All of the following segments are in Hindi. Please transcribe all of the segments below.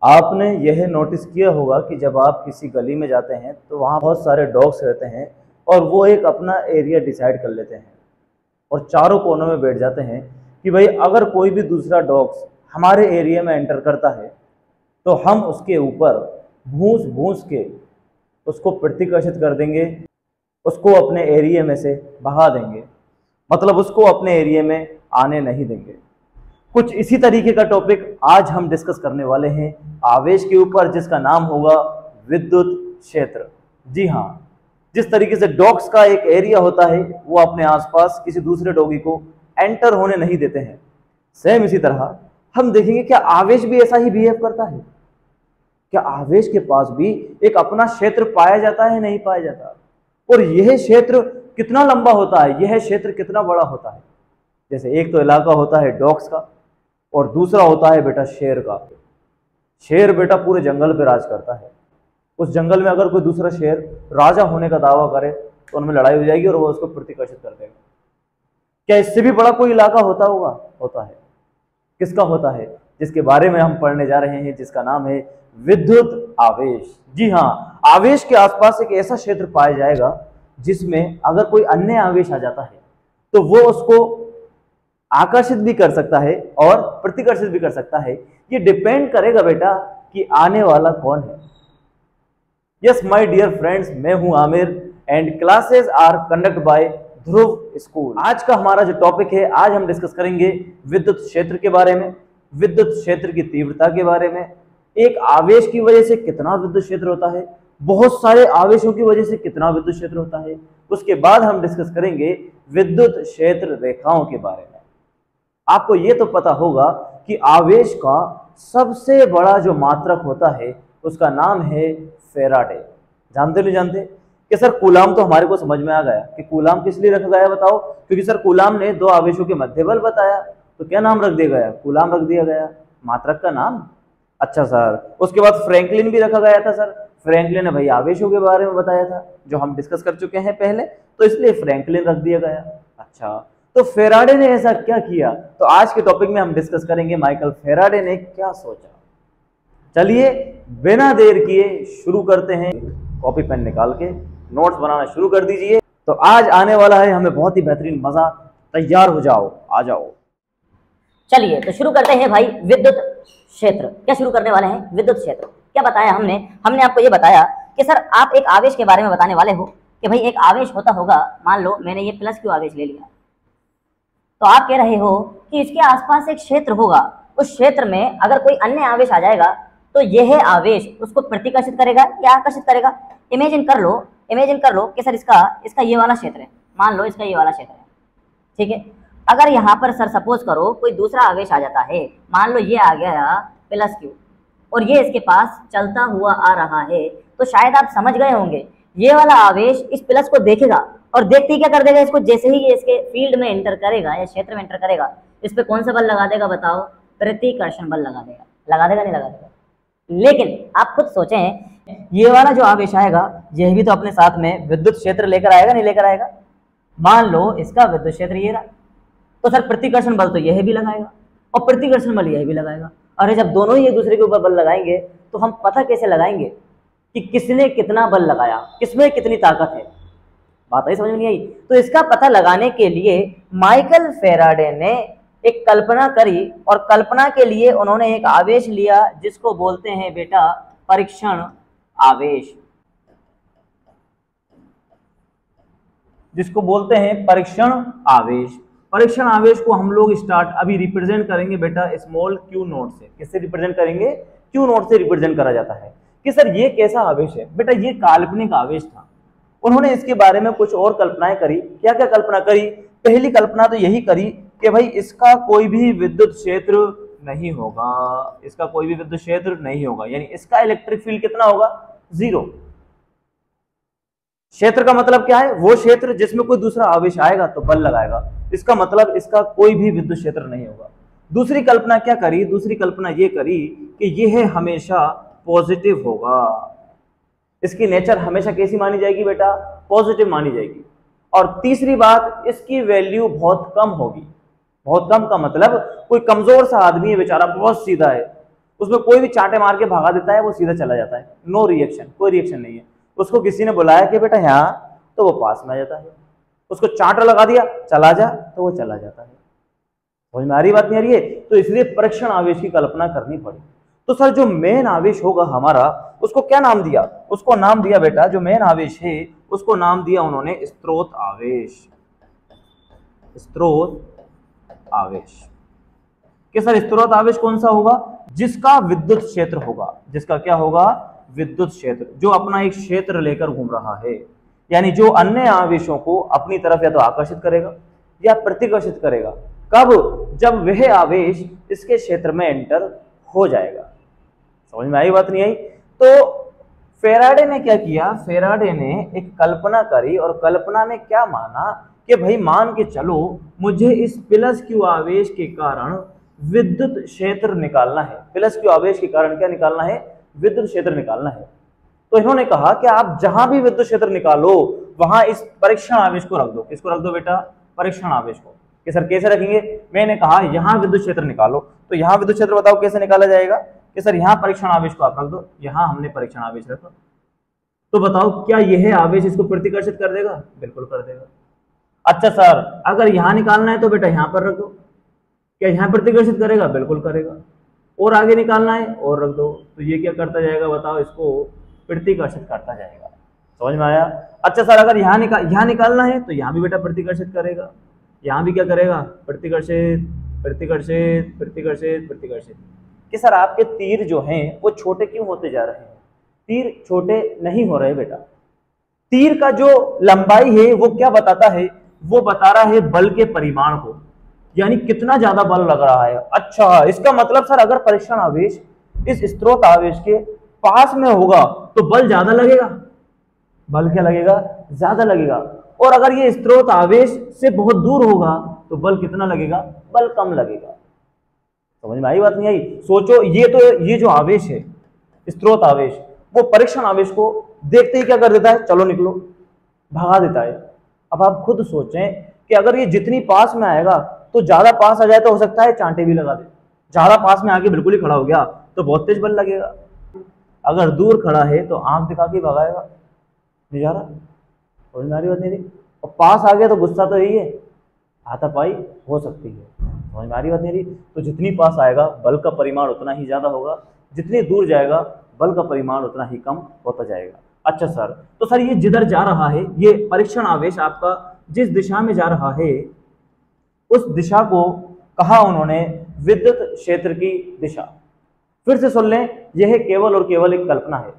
आपने यह नोटिस किया होगा कि जब आप किसी गली में जाते हैं तो वहाँ बहुत सारे डॉग्स रहते हैं और वो एक अपना एरिया डिसाइड कर लेते हैं और चारों कोनों में बैठ जाते हैं कि भाई अगर कोई भी दूसरा डॉग्स हमारे एरिया में एंटर करता है तो हम उसके ऊपर भूंस भूंस के उसको प्रतिकर्षित कर देंगे, उसको अपने एरिया में से भगा देंगे, मतलब उसको अपने एरिया में आने नहीं देंगे। कुछ इसी तरीके का टॉपिक आज हम डिस्कस करने वाले हैं आवेश के ऊपर, जिसका नाम होगा विद्युत क्षेत्र। जी हाँ, जिस तरीके से डॉग्स का एक एरिया होता है वो अपने आसपास किसी दूसरे डॉगी को एंटर होने नहीं देते हैं, सेम इसी तरह हम देखेंगे क्या आवेश भी ऐसा ही बिहेव करता है। क्या आवेश के पास भी एक अपना क्षेत्र पाया जाता है, नहीं पाया जाता, और यह क्षेत्र कितना लंबा होता है, यह क्षेत्र कितना बड़ा होता है। जैसे एक तो इलाका होता है डॉग्स का और दूसरा होता है बेटा शेर का। शेर बेटा पूरे जंगल पे राज करता है। उस जंगल में अगर कोई दूसरा शेर राजा होने का दावा करे तो उनमें लड़ाई हो जाएगी और वो उसको प्रतिकर्षित कर देगा। क्या इससे भी बड़ा कोई इलाका होता होगा? होता है। किसका होता है? जिसके बारे में हम पढ़ने जा रहे हैं, जिसका नाम है विद्युत आवेश। जी हाँ, आवेश के आसपास एक ऐसा क्षेत्र पाया जाएगा जिसमें अगर कोई अन्य आवेश आ जाता है तो वो उसको आकर्षित भी कर सकता है और प्रतिकर्षित भी कर सकता है। ये डिपेंड करेगा बेटा कि आने वाला कौन है। यस माय डियर फ्रेंड्स, मैं हूं Aamir and classes are conduct by Dhruv school. आज का हमारा जो टॉपिक है, आज हम डिस्कस करेंगे विद्युत क्षेत्र के बारे में, विद्युत क्षेत्र की तीव्रता के बारे में, एक आवेश की वजह से कितना विद्युत क्षेत्र होता है, बहुत सारे आवेशों की वजह से कितना विद्युत क्षेत्र होता है। उसके बाद हम डिस्कस करेंगे विद्युत क्षेत्र रेखाओं के बारे में। आपको ये तो पता होगा कि आवेश का सबसे बड़ा जो मात्रक होता है उसका नाम है फेराडे। जानते नहीं जानते कि सर कूलाम तो हमारे को समझ में आ गया कि कूलाम किस लिए रखा गया, बताओ। क्योंकि सर कूलाम ने दो आवेशों के मध्य बल बताया, तो क्या नाम रख दिया गया? कूलाम रख दिया गया, मात्रक का नाम। अच्छा सर, उसके बाद फ्रैंकलिन भी रखा गया था। सर फ्रैंकलिन ने भाई आवेशों के बारे में बताया था जो हम डिस्कस कर चुके हैं पहले, तो इसलिए फ्रैंकलिन रख दिया गया। अच्छा, तो फेराडे ने ऐसा क्या किया? तो आज के टॉपिक में हम डिस्कस करेंगे माइकल फेराडे ने क्या सोचा। चलिए बिना देर किए शुरू करते हैं। कॉपी पेन निकाल के नोट्स बनाना शुरू कर दीजिए। तो आज आने वाला है हमें बहुत ही बेहतरीन मजा। तैयार हो जाओ, आ जाओ। चलिए तो शुरू करते हैं भाई विद्युत क्षेत्र। क्या शुरू करने वाले हैं? विद्युत क्षेत्र। क्या बताया हमने आपको ये बताया कि सर आप एक आवेश के बारे में बताने वाले हो कि भाई एक आवेश होता होगा, मान लो मैंने ये प्लस क्यू आवेश ले लिया, तो आप कह रहे हो कि इसके आसपास एक क्षेत्र होगा, उस क्षेत्र में अगर कोई अन्य आवेश आ जाएगा तो यह आवेश उसको प्रतिकर्षित करेगा या आकर्षित करेगा। इमेजिन कर लो कि सर इसका ये वाला क्षेत्र है, मान लो इसका ये वाला क्षेत्र है, ठीक है। अगर यहाँ पर सर सपोज करो कोई दूसरा आवेश आ जाता है, मान लो ये आ गया प्लस क्यू और ये इसके पास चलता हुआ आ रहा है, तो शायद आप समझ गए होंगे ये वाला आवेश इस प्लस को देखेगा और देखते ही क्या कर देगा, इसको जैसे ही ये इसके फील्ड में एंटर करेगा या क्षेत्र में एंटर करेगा, इस पे कौन सा बल लगा देगा बताओ? प्रतिकर्षण बल लगा देगा। लगा देगा नहीं लगा देगा? लेकिन आप खुद सोचें, ये वाला जो आवेश आएगा यह भी तो अपने साथ में विद्युत क्षेत्र लेकर आएगा, नहीं लेकर आएगा? मान लो इसका विद्युत क्षेत्र ये रहा, तो सर प्रतिकर्षण बल तो यह भी लगाएगा और प्रतिकर्षण बल यह भी लगाएगा। अरे जब दोनों ही एक दूसरे के ऊपर बल लगाएंगे तो हम पता कैसे लगाएंगे कि किसने कितना बल लगाया, किसमें कितनी ताकत है? बात आई समझ में नहीं आई? तो इसका पता लगाने के लिए माइकल फेराडे ने एक कल्पना करी और कल्पना के लिए उन्होंने एक आवेश लिया जिसको बोलते हैं बेटा परीक्षण आवेश, जिसको बोलते हैं परीक्षण आवेश। परीक्षण आवेश को हम लोग अभी रिप्रेजेंट करेंगे बेटा स्मॉल क्यू नोट से। किससे रिप्रेजेंट करेंगे? क्यू नोट से रिप्रेजेंट करा जाता है। कि सर ये कैसा आवेश है? बेटा ये काल्पनिक आवेश था। उन्होंने इसके बारे में कुछ और कल्पनाएं करी। क्या क्या कल्पना करी? पहली कल्पना तो यही करी कि भाई इसका कोई भी विद्युत क्षेत्र नहीं होगा, इसका कोई भी विद्युत क्षेत्र नहीं होगा, यानी इसका इलेक्ट्रिक फील्ड कितना होगा? 0। क्षेत्र का मतलब क्या है? वो क्षेत्र जिसमें कोई दूसरा आवेश आएगा तो बल लगाएगा। इसका मतलब इसका कोई भी विद्युत क्षेत्र नहीं होगा। दूसरी कल्पना क्या करी? दूसरी कल्पना ये करी कि यह हमेशा पॉजिटिव होगा। इसकी नेचर हमेशा कैसी मानी जाएगी बेटा? पॉजिटिव मानी जाएगी। और तीसरी बात, इसकी वैल्यू बहुत कम होगी। बहुत कम का मतलब कोई कमजोर सा आदमी है बेचारा, बहुत सीधा है, उसमें कोई भी चांटे मार के भगा देता है, वो सीधा चला जाता है, नो रिएक्शन, कोई रिएक्शन नहीं है। उसको किसी ने बुलाया कि बेटा यहाँ, तो वो पास में आ जाता है। उसको चांटा लगा दिया, चला जा, तो वो चला जाता है। समझ में आ रही बात नहीं आ रही है? तो इसलिए परीक्षण आवेश की कल्पना करनी पड़ी। तो सर जो मेन आवेश होगा हमारा, उसको क्या नाम दिया? उसको नाम दिया बेटा, जो मेन आवेश है उसको नाम दिया उन्होंने स्रोत आवेश। स्रोत आवेश कि सर स्रोत आवेश कौन सा होगा? जिसका विद्युत क्षेत्र होगा। जिसका क्या होगा? विद्युत क्षेत्र, जो अपना एक क्षेत्र लेकर घूम रहा है, यानी जो अन्य आवेशों को अपनी तरफ या तो आकर्षित करेगा या प्रतिकर्षित करेगा। कब? जब वह आवेश इसके क्षेत्र में एंटर हो जाएगा। समझ में आई बात नहीं आई? तो फेराडे ने क्या किया? फेराडे ने एक कल्पना करी, और कल्पना में क्या माना कि भाई मान के चलो मुझे इस प्लस क्यू आवेश के कारण विद्युत क्षेत्र निकालना है। प्लस क्यू आवेश के कारण क्या निकालना है? विद्युत क्षेत्र निकालना है। तो इन्होंने कहा कि आप जहां भी विद्युत क्षेत्र निकालो वहां इस परीक्षण आवेश को रख दो। किसको रख दो बेटा? परीक्षण आवेश को। कि सर कैसे रखेंगे? मैंने कहा यहां विद्युत क्षेत्र निकालो, तो यहां विद्युत क्षेत्र बताओ कैसे निकाला जाएगा? कि सर यहां परीक्षण आवेश को आप रख दो, यहां हमने परीक्षण आवेश रखा, तो बताओ क्या यह आवेश इसको प्रतिकर्षित कर देगा? बिल्कुल कर देगा। अच्छा सर अगर यहां निकालना है तो बेटा यहां पर रख दो, क्या यहां प्रतिकर्षित करेगा? बिल्कुल करेगा। और आगे निकालना है और रख दो, तो ये क्या करता जाएगा बताओ? इसको प्रतिकर्षित करता जाएगा। समझ में आया? अच्छा सर अगर यहाँ निकालना है तो यहाँ भी बेटा प्रतिकर्षित करेगा, यहाँ भी क्या करेगा? प्रतिकर्षित प्रतिकर्षित प्रतिकर्षित प्रतिकर्षित। कि सर आपके तीर जो हैं वो छोटे क्यों होते जा रहे हैं? तीर छोटे नहीं हो रहे बेटा। तीर का जो लंबाई है वो क्या बताता है? वो बता रहा है बल के परिमाण को, यानी कितना ज्यादा बल लग रहा है। अच्छा इसका मतलब सर अगर परीक्षण आवेश इस स्रोत आवेश के पास में होगा तो बल ज्यादा लगेगा। बल क्या लगेगा? ज्यादा लगेगा। और अगर ये स्रोत आवेश से बहुत दूर होगा तो बल कितना लगेगा? बल कम लगेगा। समझ में आई बात नहीं आई? सोचो ये जो आवेश है स्रोत आवेश, वो परीक्षण आवेश को देखते ही क्या कर देता है? चलो निकलो, भगा देता है। अब आप खुद सोचें कि अगर ये जितनी पास में आएगा तो ज्यादा पास आ जाए तो हो सकता है चांटे भी लगा दे। ज्यादा पास में आके बिल्कुल ही खड़ा हो गया तो बहुत तेज बल लगेगा। अगर दूर खड़ा है तो आंख दिखा के भगाएगा, नहीं जा रहा, समझ में आ रही बात नहीं? और पास आ गया तो गुस्सा तो यही है, हाथापाई हो सकती है। समझ में आ रही बात नहीं? तो जितनी पास आएगा बल का परिमाण उतना ही ज्यादा होगा, जितनी दूर जाएगा बल का परिमाण उतना ही कम होता जाएगा। अच्छा सर, तो सर ये जिधर जा रहा है, ये परीक्षण आवेश आपका जिस दिशा में जा रहा है उस दिशा को कहा उन्होंने विद्युत क्षेत्र की दिशा। फिर से सुन लें, यह केवल और केवल एक कल्पना है।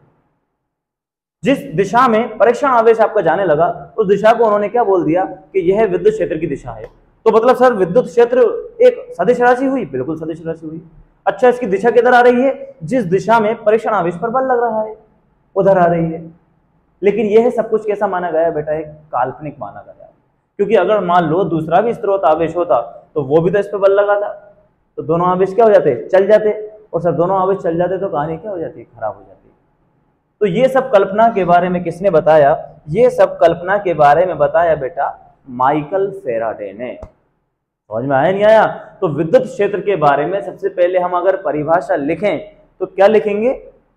जिस दिशा में परीक्षण आवेश आपका जाने लगा उस दिशा को उन्होंने क्या बोल दिया कि यह विद्युत क्षेत्र की दिशा है। तो मतलब सर विद्युत क्षेत्र एक सदिश राशि हुई? बिल्कुल सदिश राशि हुई। अच्छा इसकी दिशा किधर आ रही है? जिस दिशा में परीक्षण आवेश पर बल लग रहा है उधर आ रही है। लेकिन यह सब कुछ कैसा माना गया बेटा? एक काल्पनिक माना गया, क्योंकि अगर मान लो दूसरा भी स्रोत आवेश होता तो वो भी तो इस पर बल लगाता, तो दोनों आवेश क्या हो जाते? चल जाते। और सर दोनों आवेश चल जाते तो कहानी क्या हो जाती? खराब हो जाती। तो ये सब कल्पना के बारे में किसने बताया? ये सब कल्पना के बारे में बताया बेटा माइकल फेराडे ने। समझ में आया नहीं आया? तो विद्युत क्षेत्र के बारे में सबसे पहले हम अगर परिभाषा लिखें तो क्या लिखेंगे?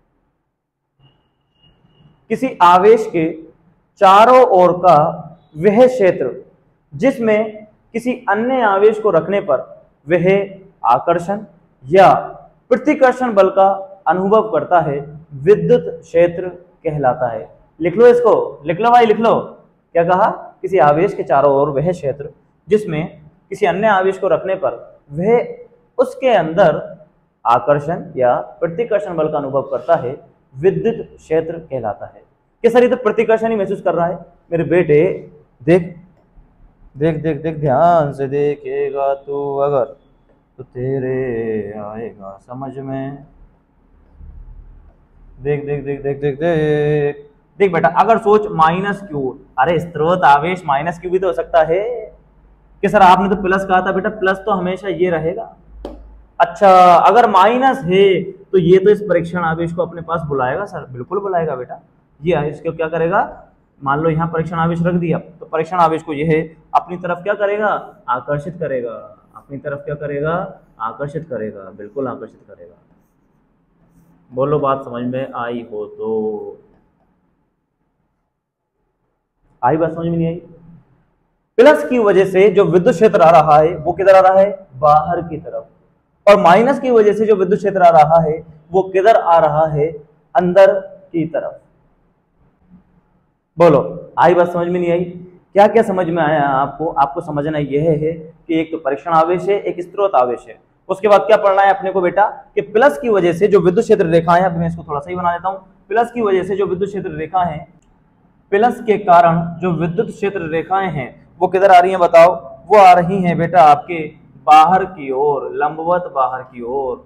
किसी आवेश के चारों ओर का वह क्षेत्र जिसमें किसी अन्य आवेश को रखने पर वह आकर्षण या प्रतिकर्षण बल का अनुभव करता है, विद्युत क्षेत्र कहलाता है। लिख लो इसको, लिख लो भाई, लिख लो। क्या कहा? किसी आवेश के चारों ओर वह क्षेत्र जिसमें किसी अन्य आवेश को रखने पर वह उसके अंदर आकर्षण या प्रतिकर्षण बल का अनुभव करता है, विद्युत क्षेत्र कहलाता है। कि सर ये तो प्रतिकर्षण ही महसूस कर रहा है। मेरे बेटे देख देख देख देख, ध्यान से देखेगा तू अगर तो तेरे आएगा समझ में। देख देख देख देख देख देख देख बेटा, अगर सोच माइनस क्यू, अरे स्रोत आवेश माइनस क्यू भी तो हो सकता है। कि सर आपने तो प्लस कहा था बेटा, प्लस तो हमेशा ये रहेगा। अच्छा अगर माइनस है तो ये तो इस परीक्षण आवेश को अपने पास बुलाएगा। सर बिल्कुल बुलाएगा बेटा। ये इसको क्या करेगा? मान लो यहाँ परीक्षण आवेश रख दिया तो परीक्षण आवेश को यह अपनी तरफ क्या करेगा? आकर्षित करेगा। अपनी तरफ क्या करेगा? आकर्षित करेगा, बिल्कुल आकर्षित करेगा। बोलो बात समझ में आई हो तो। आई बात समझ में नहीं आई? प्लस की वजह से जो विद्युत क्षेत्र आ रहा है वो किधर आ रहा है? बाहर की तरफ। और माइनस की वजह से जो विद्युत क्षेत्र आ रहा है वो किधर आ रहा है? अंदर की तरफ। बोलो आई बात समझ में नहीं आई? क्या क्या समझ में आया आपको? आपको समझना यह है कि एक तो परीक्षण आवेश है, एक स्रोत आवेश है। उसके बाद क्या पढ़ना है अपने को बेटा कि प्लस की वजह से जो विद्युत क्षेत्र रेखाएं, अब मैं इसको थोड़ा सा ही बना देता हूं। प्लस की वजह से जो विद्युत क्षेत्र रेखा है, प्लस के कारण जो विद्युत क्षेत्र रेखाएं हैं वो किधर आ रही हैं बताओ? वो आ रही हैं बेटा आपके बाहर की ओर, लंबवत बाहर की ओर।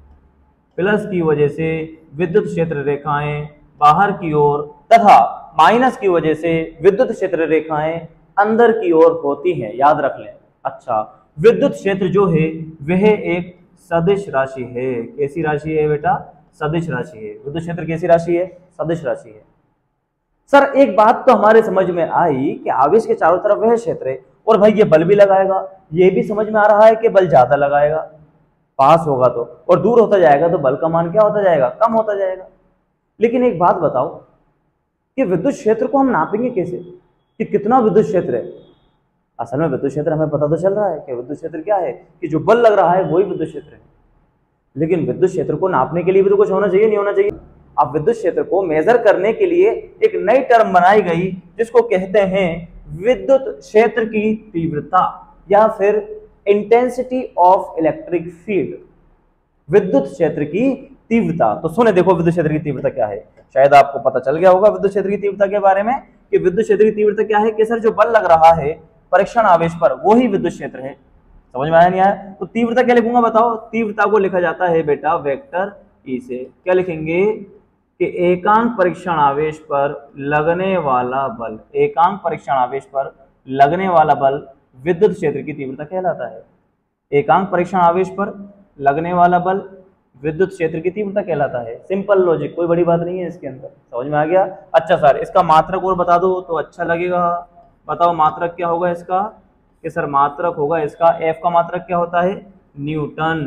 प्लस की वजह से विद्युत क्षेत्र रेखाएं बाहर की ओर तथा माइनस की वजह से विद्युत क्षेत्र रेखाएं अंदर की ओर होती हैं, याद रख लें। अच्छा, विद्युत क्षेत्र जो है वह एक सदिश राशि है। कैसी राशि है बेटा? सदिश राशि है। विद्युत क्षेत्र कैसी राशि है? सदिश राशि है। सर एक बात तो हमारे समझ में आई कि आवेश के चारों तरफ वह क्षेत्र है और भाई ये बल भी लगाएगा, ये भी समझ में आ रहा है कि बल ज्यादा लगाएगा पास होगा तो, और दूर होता जाएगा तो बल का मान क्या होता जाएगा? कम होता जाएगा। लेकिन एक बात बताओ कि विद्युत क्षेत्र को हम नापेंगे कैसे कि कितना विद्युत क्षेत्र है? असल में विद्युत क्षेत्र हमें पता तो चल रहा है कि विद्युत क्षेत्र क्या है, कि जो बल लग रहा है वही विद्युत क्षेत्र है। लेकिन विद्युत क्षेत्र को नापने के लिए भी तो कुछ होना चाहिए, नहीं होना चाहिए? अब विद्युत क्षेत्र को मेजर करने के लिए एक नई टर्म बनाई गई जिसको कहते हैं विद्युत क्षेत्र की तीव्रता या फिर इंटेंसिटी ऑफ इलेक्ट्रिक फील्ड। विद्युत क्षेत्र की तीव्रता। तो सुने देखो विद्युत क्षेत्र की तीव्रता क्या है। शायद आपको पता चल गया होगा विद्युत क्षेत्र की तीव्रता के बारे में कि विद्युत क्षेत्र की तीव्रता क्या है कि सर जो बल लग रहा है परीक्षण आवेश पर वो ही विद्युत क्षेत्र है। समझ में आया नहीं आया? तो तीव्रता क्या लिखूंगा बताओ? तीव्रता को लिखा जाता है बेटा वेक्टर ई से। क्या लिखेंगे कि एकांक परीक्षण आवेश पर लगने वाला बल, एकांक परीक्षण आवेश पर लगने वाला बल विद्युत क्षेत्र की तीव्रता कहलाता है। एकांक परीक्षण आवेश पर लगने वाला बल विद्युत क्षेत्र की तीव्रता कहलाता है। सिंपल लॉजिक, कोई बड़ी बात नहीं है इसके अंदर। समझ में आ गया? अच्छा सर इसका मात्रक और बता दो तो अच्छा लगेगा। बताओ मात्रक क्या होगा इसका? कि सर मात्रक होगा इसका, एफ का मात्रक क्या होता है? न्यूटन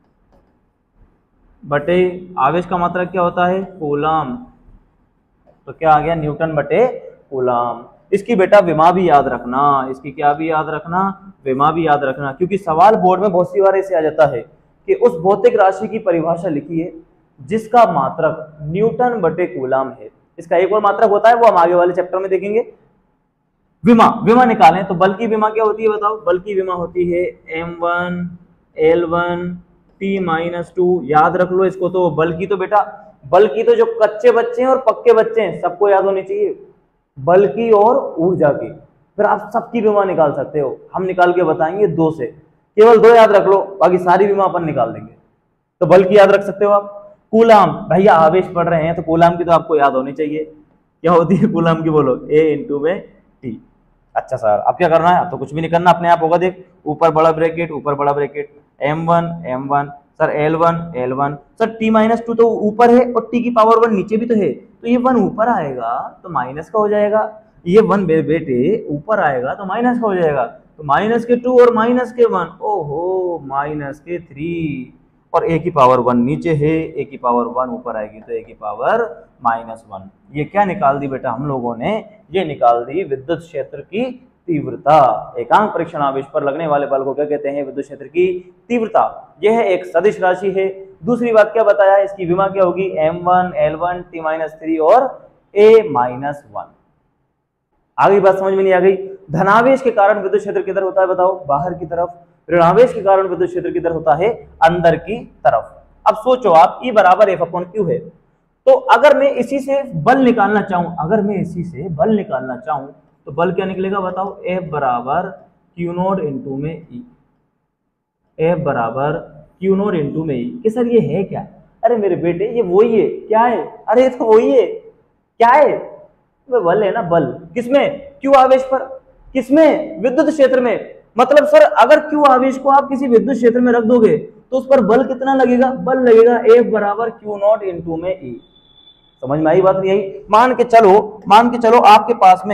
बटे आवेश का मात्रक क्या होता है? कूलम। तो क्या आ गया? न्यूटन बटे कूलम। इसकी बेटा विमा भी याद रखना, इसकी क्या भी याद रखना? विमा भी याद रखना, क्योंकि सवाल बोर्ड में बहुत सी बार ऐसे आ जाता है कि उस भौतिक राशि की परिभाषा लिखिए जिसका मात्रक न्यूटन बटे कूलम है। इसका एक और मात्रक होता है, वो हम आगे वाले चैप्टर में देखेंगे। विमा, विमा निकालें तो बल की विमा क्या होती है बताओ? बल की विमा होती है m1 L1 T-2। याद रख लो इसको। तो बल की तो बेटा, बल की तो जो कच्चे बच्चे हैं और पक्के बच्चे हैं सबको याद होनी चाहिए, बल की और ऊर्जा की। फिर आप सबकी विमा निकाल सकते हो, हम निकाल के बताएंगे 2 से, केवल 2 याद रख लो, बाकी सारी विमा अपन निकाल देंगे। तो बल की याद रख सकते हो आप। कूलम, भैया आवेश पढ़ रहे हैं तो कूलम की तो आपको याद होनी चाहिए। क्या होती है कूलम की? बोलो A इंटू में T। अच्छा सर अब क्या करना है? अब तो कुछ भी नहीं करना, अपने आप होगा। देख ऊपर बड़ा ब्रैकेट, ऊपर बड़ा bracket, m1 sir L1 sir T-2 तो ऊपर है और T की पावर 1 नीचे भी तो है, तो ये 1 ऊपर आएगा तो माइनस का हो जाएगा। ये 1 बेटे ऊपर आएगा तो माइनस का हो जाएगा, तो माइनस के 2 और माइनस के 1, ओहो माइनस के 3, और a की पावर 1 नीचे है, a की पावर 1 ऊपर आएगी तो a की पावर -1। ये क्या निकाल दी बेटा हम लोगों ने? ये निकाल दी विद्युत क्षेत्र की तीव्रता। एकांक परीक्षण आवेश पर लगने वाले बल को क्या कहते हैं? विद्युत क्षेत्र की तीव्रता। यह एक सदिश राशि है। दूसरी बात क्या बताया? इसकी विमा क्या होगी? m1 L1 T-3 और a-1। आ गई बात समझ में नहीं आ गई? धनावेश के कारण विद्युत क्षेत्र किधर होता है बताओ? बाहर की तरफ। ऋणावेश के कारण विद्युत क्षेत्र किधर होता है? अंदर की तरफ। अब सोचो आप, E बराबर F/Q है, तो अगर मैं इसी से बल निकालना चाहूं, अगर मैं इसी से बल निकालना चाहूं तो बल क्या निकलेगा बताओ? F बराबर Q0 इंटू में E। F बराबर Q0 इंटू में E। कि सर ये है क्या? अरे मेरे बेटे ये वही है। क्या है? अरे ये तो वही है। क्या है? बल है ना, बल। किसमें? Q आवेश पर। किसमें? विद्युत क्षेत्र में। मतलब सर अगर Q आवेश को आप किसी विद्युत क्षेत्र में रख दोगे तो उस पर बल कितना लगेगा? बल लगेगा F बराबर Q0 इंटू में E। समझ में आई बात नहीं आई? मान के चलो आपके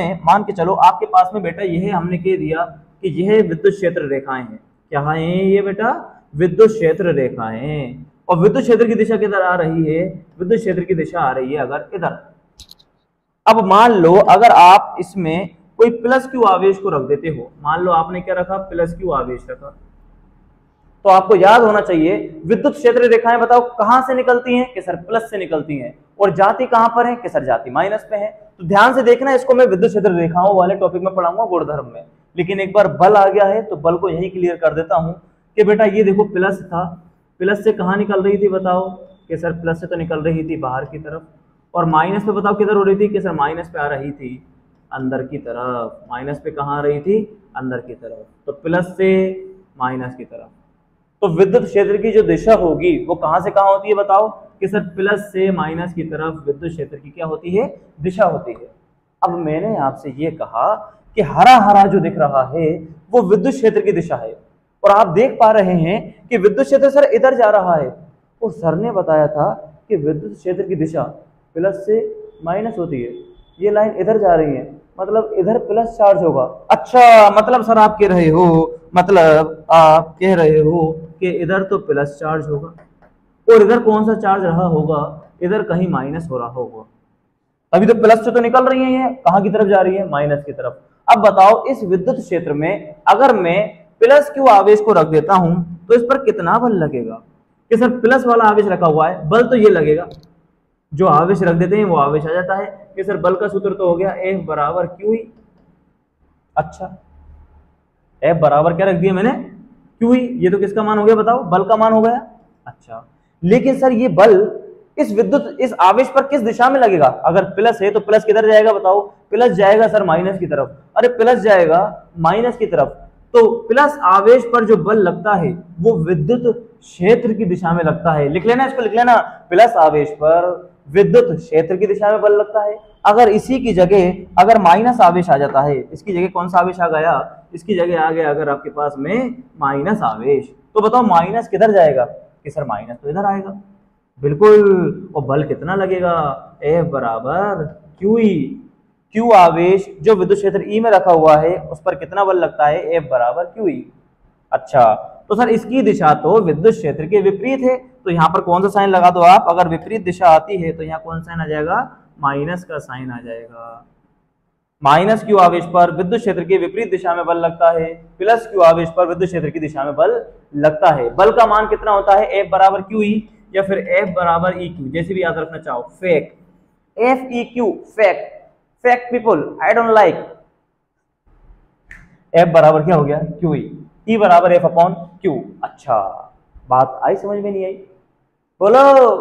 पास में बेटा यह हमने कह दिया कि यह विद्युत क्षेत्र रेखाएं हैं। क्या है ये बेटा? विद्युत क्षेत्र रेखाएं। और विद्युत क्षेत्र की दिशा किधर आ रही है, विद्युत क्षेत्र की दिशा आ रही है अगर इधर। अब मान लो अगर आप इसमें कोई प्लस क्यू आवेश को रख देते हो, मान लो आपने क्या रखा, प्लस क्यू आवेश रखा, तो आपको याद होना चाहिए विद्युत क्षेत्र रेखाएं बताओ कहां से निकलती हैं, कि सर प्लस से निकलती हैं, और जाति कहां पर है, कि सर जाति माइनस पे है। तो ध्यान से देखना, इसको मैं विद्युत क्षेत्र रेखाओं वाले टॉपिक में पढ़ाऊंगा गुणधर्म में, लेकिन एक बार बल आ गया है तो बल को यही क्लियर कर देता हूं कि बेटा ये देखो प्लस था, प्लस से कहां निकल रही थी बताओ, कि सर प्लस से तो निकल रही थी बाहर की तरफ, और माइनस पे बताओ किधर हो रही थी, कि सर माइनस पे आ रही थी अंदर की तरफ, माइनस पे कहां आ रही थी, अंदर की तरफ, तो प्लस से माइनस की तरफ। तो विद्युत क्षेत्र की जो दिशा होगी वो कहां से कहां होती है बताओ, कि सर प्लस से माइनस की तरफ विद्युत क्षेत्र की क्या होती है, दिशा होती है। अब मैंने आपसे ये कहा कि हरा हरा जो दिख रहा है वो विद्युत क्षेत्र की दिशा है, और आप देख पा रहे हैं कि विद्युत क्षेत्र सर इधर जा रहा है, और सर ने बताया था कि विद्युत क्षेत्र की दिशा प्लस से माइनस होती है, ये लाइन इधर जा रही है, मतलब इधर प्लस चार्ज होगा। अच्छा, मतलब सर आप कह रहे हो, मतलब आप कह रहे हो कि इधर तो प्लस चार्ज होगा, और इधर कौन सा चार्ज रहा होगा, इधर कहीं माइनस हो रहा होगा। अभी तो प्लस से तो निकल रही है, ये कहां की तरफ जा रही है, माइनस की तरफ। अब बताओ इस विद्युत क्षेत्र में अगर मैं प्लस क्यू आवेश को रख देता हूं तो इस पर कितना बल लगेगा, कि सर प्लस वाला आवेश रखा हुआ है, बल तो ये लगेगा, जो आवेश रख देते हैं वो आवेश आ जाता है, कि सर बल का सूत्र तो हो गया F बराबर क्यू ही। अच्छा, F बराबर क्या रख दिया मैंने, क्यू ही, ये तो किसका मान हो गया बताओ, बल का मान हो गया। अच्छा, लेकिन सर ये बल इस आवेश पर किस दिशा में लगेगा, अगर प्लस है तो प्लस किधर जाएगा बताओ, प्लस जाएगा सर माइनस की तरफ, अरे प्लस जाएगा माइनस की तरफ, तो प्लस आवेश पर जो बल लगता है वो विद्युत क्षेत्र की दिशा में लगता है। लिख लेना, इसको लिख लेना, प्लस आवेश पर विद्युत क्षेत्र की दिशा में बल लगता है। अगर इसी की जगह अगर माइनस आवेश आ जाता है, इसकी जगह कौन सा आवेश आ गया, इसकी जगह आ गया अगर आपके पास में माइनस आवेश, तो बताओ माइनस किधर जाएगा, कि सर माइनस तो इधर आएगा, बिल्कुल। और बल कितना लगेगा, F बराबर क्यू ई, क्यू आवेश जो विद्युत क्षेत्र ई में रखा हुआ है उस पर कितना बल लगता है, F बराबर क्यू ई। अच्छा, तो सर इसकी दिशा तो विद्युत क्षेत्र के विपरीत है, तो यहाँ पर कौन सा साइन लगा दो आप, अगर विपरीत दिशा आती है तो यहाँ कौन सा साइन आ जाएगा, माइनस का साइन आ जाएगा। माइनस क्यू आवेश पर विद्युत क्षेत्र के विपरीत दिशा में बल लगता है, प्लस क्यू आवेश पर विद्युत क्षेत्र की दिशा में बल लगता है। बल का मान कितना होता है, F बराबर क्यू ई या फिर F बराबर ई क्यू, जैसे भी याद रखना चाहो, fake, F E Q, fake, fake people, I don't like. F बराबर क्या हो गया, क्यू ई, E बराबर F अपॉन क्यू। अच्छा, बात आई समझ में, नहीं आई, बोलो।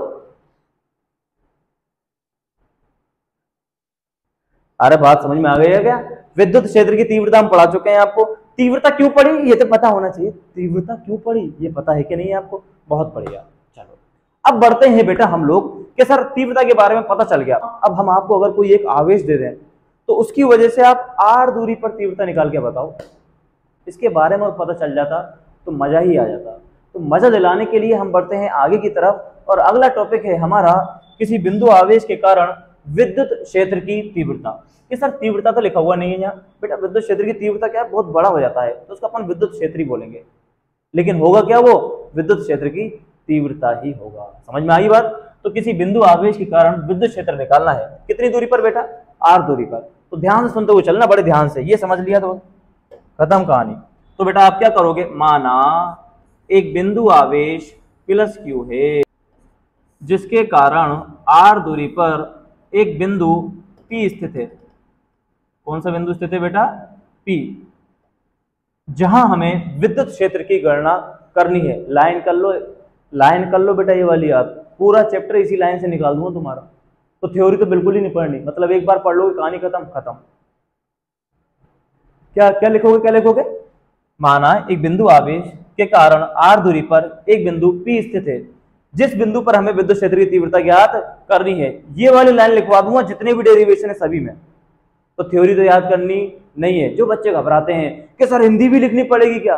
अरे बात समझ में आ गई है क्या, विद्युत क्षेत्र की तीव्रता हम पढ़ा चुके हैं आपको, तीव्रता क्यों पड़ी ये तो पता होना चाहिए, तीव्रता क्यों पड़ी ये पता है कि नहीं आपको, बहुत बढ़िया। चलो अब बढ़ते हैं बेटा हम लोग, कि सर तीव्रता के बारे में पता चल गया, अब हम आपको अगर कोई एक आवेश दे दें तो उसकी वजह से आप r दूरी पर तीव्रता निकाल के बताओ, इसके बारे में पता चल जाता तो मजा ही आ जाता। तो मजा दिलाने के लिए हम बढ़ते हैं आगे की तरफ, और अगला टॉपिक है हमारा किसी बिंदु आवेश के कारण विद्युत क्षेत्र की तीव्रता। कि सर तीव्रता तो लिखा हुआ नहीं है यहाँ बेटा, विद्युत क्षेत्र की तीव्रता क्या है, बहुत बड़ा हो जाता है तो उसको अपन विद्युत क्षेत्र ही बोलेंगे, लेकिन होगा क्या, वो विद्युत क्षेत्र की तीव्रता ही होगा। समझ में आई बात। तो किसी बिंदु आवेश के कारण विद्युत क्षेत्र निकालना है, कितनी दूरी पर बेटा, r दूरी पर। तो ध्यान से सुनते हुए चलना, बड़े ध्यान से, ये समझ लिया तो खत्म कहानी। तो बेटा आप क्या करोगे, माना एक बिंदु आवेश प्लस क्यू है जिसके कारण r दूरी पर एक बिंदु P स्थित है। कौन सा बिंदु स्थित है बेटा, P, जहां हमें विद्युत क्षेत्र की गणना करनी है। लाइन कर लो, लाइन कर लो बेटा, ये वाली आप पूरा चैप्टर इसी लाइन से निकाल दूंगा तुम्हारा। तो थ्योरी तो बिल्कुल ही नहीं पढ़नी, मतलब एक बार पढ़ लोगे कहानी खत्म खत्म। क्या क्या लिखोगे, क्या लिखोगे, माना एक बिंदु आवेश के कारण r दूरी पर एक बिंदु P स्थित है, जिस बिंदु पर हमें विद्युत क्षेत्र की तीव्रता ज्ञात करनी है। ये वाली लाइन लिखवा दूंगा, जितने भी डेरिवेशन है सभी में। तो थ्योरी तो याद करनी नहीं है। जो बच्चे घबराते हैं कि सर हिंदी भी लिखनी पड़ेगी क्या,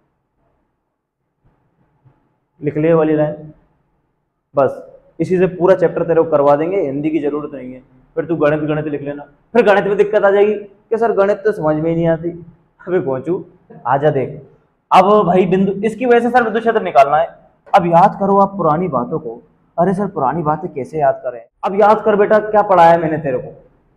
लिख ले वाली लाइन, बस इसी से पूरा चैप्टर तेरे को करवा देंगे, हिंदी की जरूरत नहीं है। फिर तू गणित गणित लिख लेना, फिर गणित में दिक्कत आ जाएगी कि सर गणित तो समझ में ही नहीं आती। अबे पहुंचू, आजा देख। अब भाई बिंदु, इसकी वजह से सर विद्युत क्षेत्र निकालना है, अब याद करो आप पुरानी बातों को। अरे सर पुरानी बातें कैसे याद करें? अब याद कर बेटा, क्या पढ़ाया मैंने तेरे को,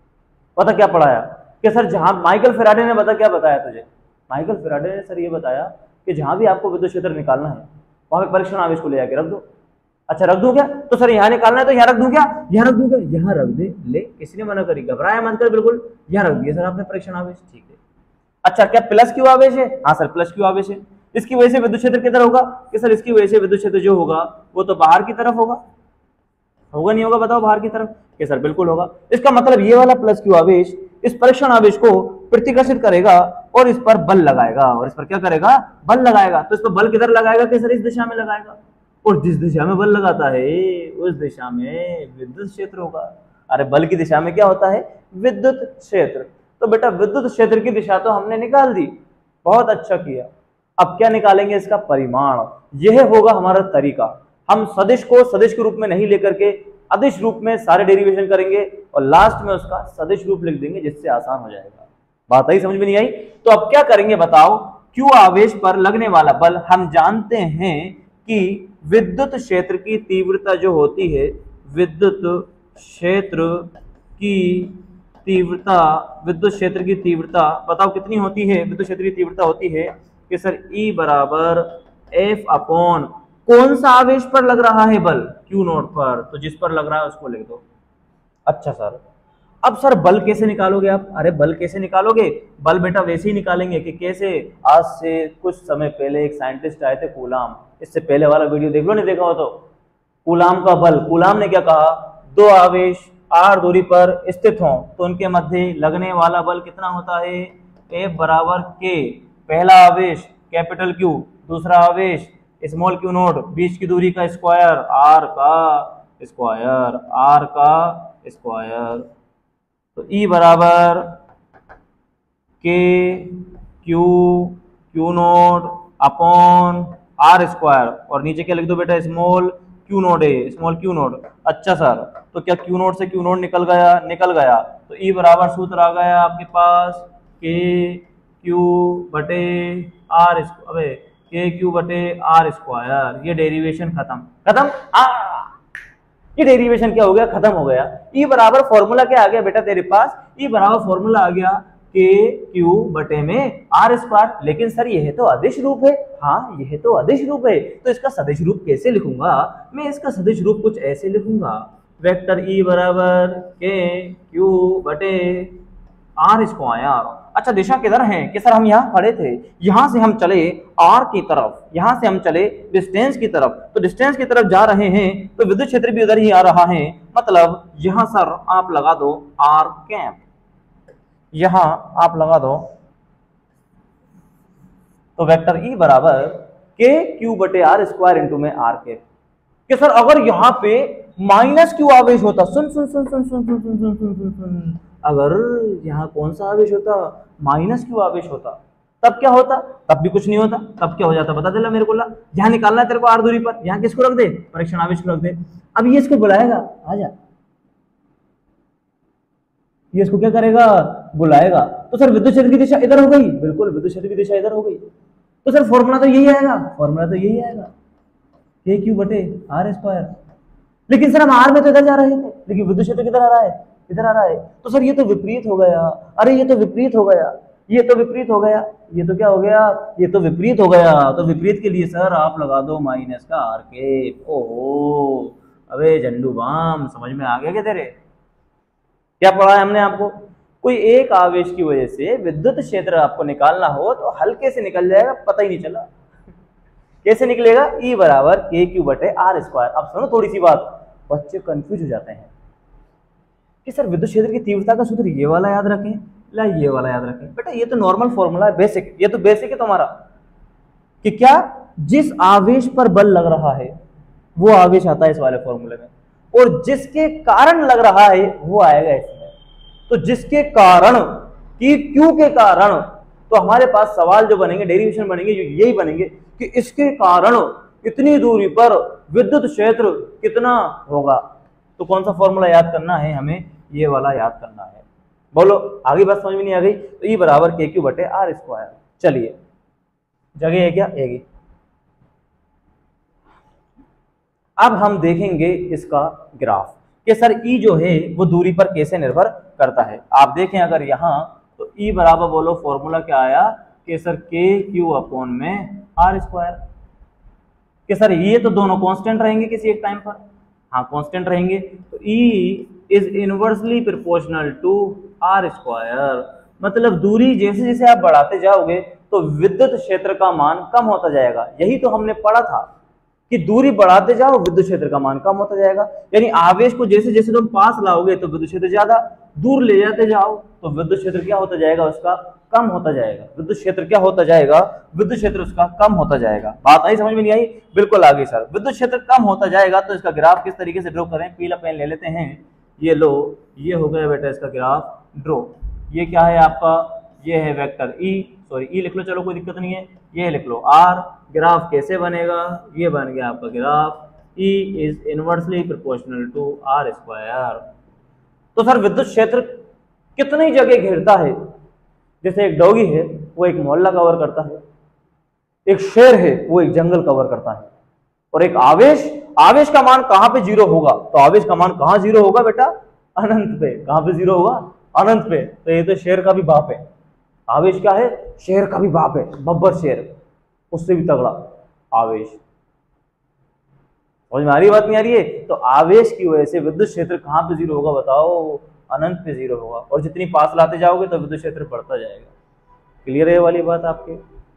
पता क्या पढ़ाया? कि सर जहां माइकल फैराडे ने बता क्या बताया तुझे? माइकल फैराडे ने सर ये बताया कि जहां भी आपको विद्युत क्षेत्र निकालना है वहां पे परीक्षण आवेश को ले जाके रख दो। अच्छा रख दूं क्या? तो सर यहाँ निकालना है तो यहाँ रख दूं क्या? यहाँ रख दूं क्या? यहाँ रख दे। ले, किसी ने मना करी? घबराया मत कर, बिल्कुल यहाँ रख दिया सर आपने परीक्षण आवेश, ठीक है। अच्छा क्या प्लस क्यू आवेश है? हाँ सर प्लस क्यू आवेश है। इसकी वजह से विद्युत क्षेत्र किधर होगा? कि सर इसकी वजह से विद्युत क्षेत्र जो होगा वो तो बाहर की तरफ होगा। होगा नहीं होगा बताओ? बाहर की तरफ। कि सर बिल्कुल होगा। इसका मतलब ये वाला प्लस क्यू आवेश इस परीक्षण आवेश को प्रतिकर्षित करेगा और इस पर बल लगाएगा। और इस पर क्या करेगा? बल लगाएगा। तो इस पर बल किधर लगाएगा? कि सर इस दिशा में लगाएगा। और जिस दिशा में बल लगाता है उस दिशा में विद्युत क्षेत्र होगा। अरे बल की दिशा में क्या होता है? विद्युत क्षेत्र। तो बेटा विद्युत क्षेत्र की दिशा तो हमने निकाल दी, बहुत अच्छा किया। अब क्या निकालेंगे? इसका परिमाण। यह होगा हमारा तरीका। हम सदिश को सदिश के रूप में नहीं लेकर के अदिश रूप में सारे डेरिवेशन करेंगे और लास्ट में उसका सदिश रूप लिख देंगे, जिससे आसान हो जाएगा। बात आई? समझ में नहीं आई? तो अब क्या करेंगे बताओ? क्यू आवेश पर लगने वाला बल हम जानते हैं कि विद्युत क्षेत्र की तीव्रता जो होती है, विद्युत क्षेत्र की तीव्रता, विद्युत क्षेत्र की तीव्रता बताओ कितनी होती है? विद्युत क्षेत्र की तीव्रता होती है कि सर E बराबर F अपॉन कौन सा आवेश पर लग रहा है बल? Q नोट पर। तो जिस पर लग रहा है उसको लिख दो। अच्छा सर, अब सर बल कैसे निकालोगे आप? अरे बल कैसे निकालोगे? बल बेटा वैसे ही निकालेंगे कि कैसे, आज से कुछ समय पहले एक साइंटिस्ट आए थे कूलाम, इससे पहले वाला वीडियो देख लो, नहीं देखा हो तो। कूलाम का बल, कूलाम ने क्या कहा? दो आवेश r दूरी पर स्थित हों तो उनके मध्य लगने वाला बल कितना होता है? F बराबर K। पहला आवेश कैपिटल Q, दूसरा आवेश स्मॉल q नोट, बीच की दूरी का स्क्वायर, r का स्क्वायर, r का स्क्वायर। तो E बराबर K Q naught upon r square, और नीचे क्या लिख दो बेटा? स्मॉल q नोट है, स्मॉल q नोट। अच्छा सर, तो क्या q नोट से q नोट निकल गया? निकल गया। तो E बराबर सूत्र आ गया आपके पास K Q बटे R, अबे K Q बटे R स्क्वायर। ये डेरिवेशन खत्म। खत्म? ये डेरिवेशन क्या हो गया? खत्म हो गया। E बराबर फॉर्मूला क्या आ गया बेटा तेरे पास? E बराबर फॉर्मूला आ गया K Q बटे में R स्क्वायर। लेकिन सर यह तो अदिश रूप है। हाँ यह तो अदिश रूप है, तो इसका सदिश रूप कैसे लिखूंगा? मैं इसका सदिश रूप कुछ ऐसे लिखूंगा, वेक्टर E बराबर K Q बटे R स्क्वायर। अच्छा दिशा किधर है? कि सर हम यहाँ खड़े थे, यहाँ से हम चले R की तरफ, यहाँ से हम चले डिस्टेंस की तरफ, तो डिस्टेंस की तरफ जा रहे हैं तो विद्युत क्षेत्र भी उधर ही आ रहा है। मतलब यहाँ सर आप लगा दो R कैप, यहाँ आप लगा दो, तो वेक्टर E बराबर K Q बटे R स्क्वायर इंटू में R कैप। कि सर अगर यहाँ पे माइनस Q आवेश होता, सुन सुन सुन सुन सुन सुन सुन सुन सुन सुन सुन, अगर यहाँ कौन सा आवेश होता? माइनस Q आवेश होता, तब क्या होता? तब भी कुछ नहीं होता। तब क्या हो जाता बता देना मेरे को। ला यहाँ निकालना है तेरे को R दूरी पर, यहाँ किसको रख दे? परीक्षण आवेश को रख दे। अब ये इसको बुलाएगा, आजा, ये इसको क्या करेगा? बुलाएगा। तो सर विद्युत क्षेत्र की दिशा इधर हो गई, बिल्कुल विद्युत क्षेत्र की दिशा इधर हो गई। तो सर फॉर्मूला तो यही आएगा, फॉर्मूला तो यही आएगा K Q बटे R स्क्वायर। लेकिन सर हम R में तो इधर जा रहे थे, लेकिन विद्युत क्षेत्र किधर आ रहा है? इधर आ रहा है। तो सर ये तो विपरीत हो गया। अरे ये तो विपरीत हो गया, ये तो विपरीत हो गया, ये तो क्या हो गया? ये तो विपरीत हो गया। तो विपरीत के लिए सर आप लगा दो माइनस का R कैप। ओहो, अबे झंडू बाम, समझ में आ गया क्या तेरे? क्या पढ़ा है हमने आपको? कोई एक आवेश की वजह से विद्युत क्षेत्र आपको निकालना हो तो हल्के से निकल जाएगा, पता ही नहीं चला। कैसे निकलेगा? E बराबर K Q बटे R स्क्वायर। अब सुनो थोड़ी सी बात, बच्चे कंफ्यूज हो जाते हैं कि सर विद्युत क्षेत्र की तीव्रता का सूत्र ये वाला याद रखें, ला ये वाला याद रखें। बेटा ये तो नॉर्मल फॉर्मूला है, बेसिक, ये तो बेसिक है तुम्हारा कि क्या, जिस आवेश पर बल लग रहा है वो आवेश आता है इस वाले फॉर्मूले में, और जिसके कारण लग रहा है वो आएगा इसमें। तो जिसके कारण कि Q के कारण, तो हमारे पास सवाल जो बनेंगे, डेरिवेशन बनेंगे, यही बनेंगे कि इसके कारण इतनी दूरी पर विद्युत क्षेत्र कितना होगा। तो कौन सा फॉर्मूला याद करना है हमें? ये वाला याद करना है। बोलो आगे बात समझ में नहीं आ गई? तो E बराबर K Q बटे R स्क्वायर। चलिए जगह है क्या? एक अब हम देखेंगे इसका ग्राफ कि सर ई जो है वो दूरी पर कैसे निर्भर करता है। आप देखें अगर यहाँ तो ई बराबर बोलो फॉर्मूला क्या आया कि सर के क्यू अपॉन में आर स्क्वायर, कि सर ये तो दोनों कांस्टेंट रहेंगे किसी एक टाइम पर, हाँ कांस्टेंट रहेंगे, तो E is inversely proportional to R square, मतलब दूरी जैसे जैसे आप बढ़ाते जाओगे तो विद्युत क्षेत्र का मान कम होता जाएगा। यही तो हमने पढ़ा था कि दूरी बढ़ाते जाओ विद्युत क्षेत्र का मान कम होता जाएगा, यानी आवेश को जैसे जैसे तुम पास लाओगे तो विद्युत क्षेत्र ज्यादा, दूर ले जाते जाओ तो विद्युत क्षेत्र क्या होता जाएगा, उसका कम होता जाएगा। विद्युत क्षेत्र क्या होता जाएगा, विद्युत क्षेत्र उसका कम होता जाएगा। बात आई, समझ में नहीं आई? बिल्कुल आ गई सर। विद्युत क्षेत्र कम होता जाएगा तो इसका ग्राफ किस तरीके से ड्रॉ करें, पीला पेन ले लेते हैं, ये लो, ये हो गया बेटा इसका ग्राफ ड्रॉ। ये क्या है आपका, ये है वेक्टर ई, सॉरी ई लिख लो, चलो कोई दिक्कत नहीं है, ये लिख लो आर। ग्राफ कैसे बनेगा, ये बन गया आपका graph E is inversely proportional to R square. तो सर विद्युत क्षेत्र कितनी जगह घेरता है, जैसे एक डॉगी है वो एक मोहल्ला कवर करता है, एक शेर है वो एक जंगल कवर करता है, और एक आवेश, आवेश का मान कहां पे जीरो होगा, तो आवेश का मान कहां जीरो होगा बेटा, अनंत पे। कहां पे जीरो होगा, अनंत पे। तो ये तो शेर का भी बाप है, आवेश क्या है, शेर का भी बाप है, बब्बर शेर, उससे भी तगड़ा आवेश। समझ में आ रही बात, नहीं आ रही है? तो आवेश की वजह से विद्युत क्षेत्र कहां पे जीरो होगा बताओ, अनंत पे जीरो होगा, और जितनी पास लाते जाओगे तो विद्युत क्षेत्र बढ़ता जाएगा। क्लियर है ये वाली बात आपके?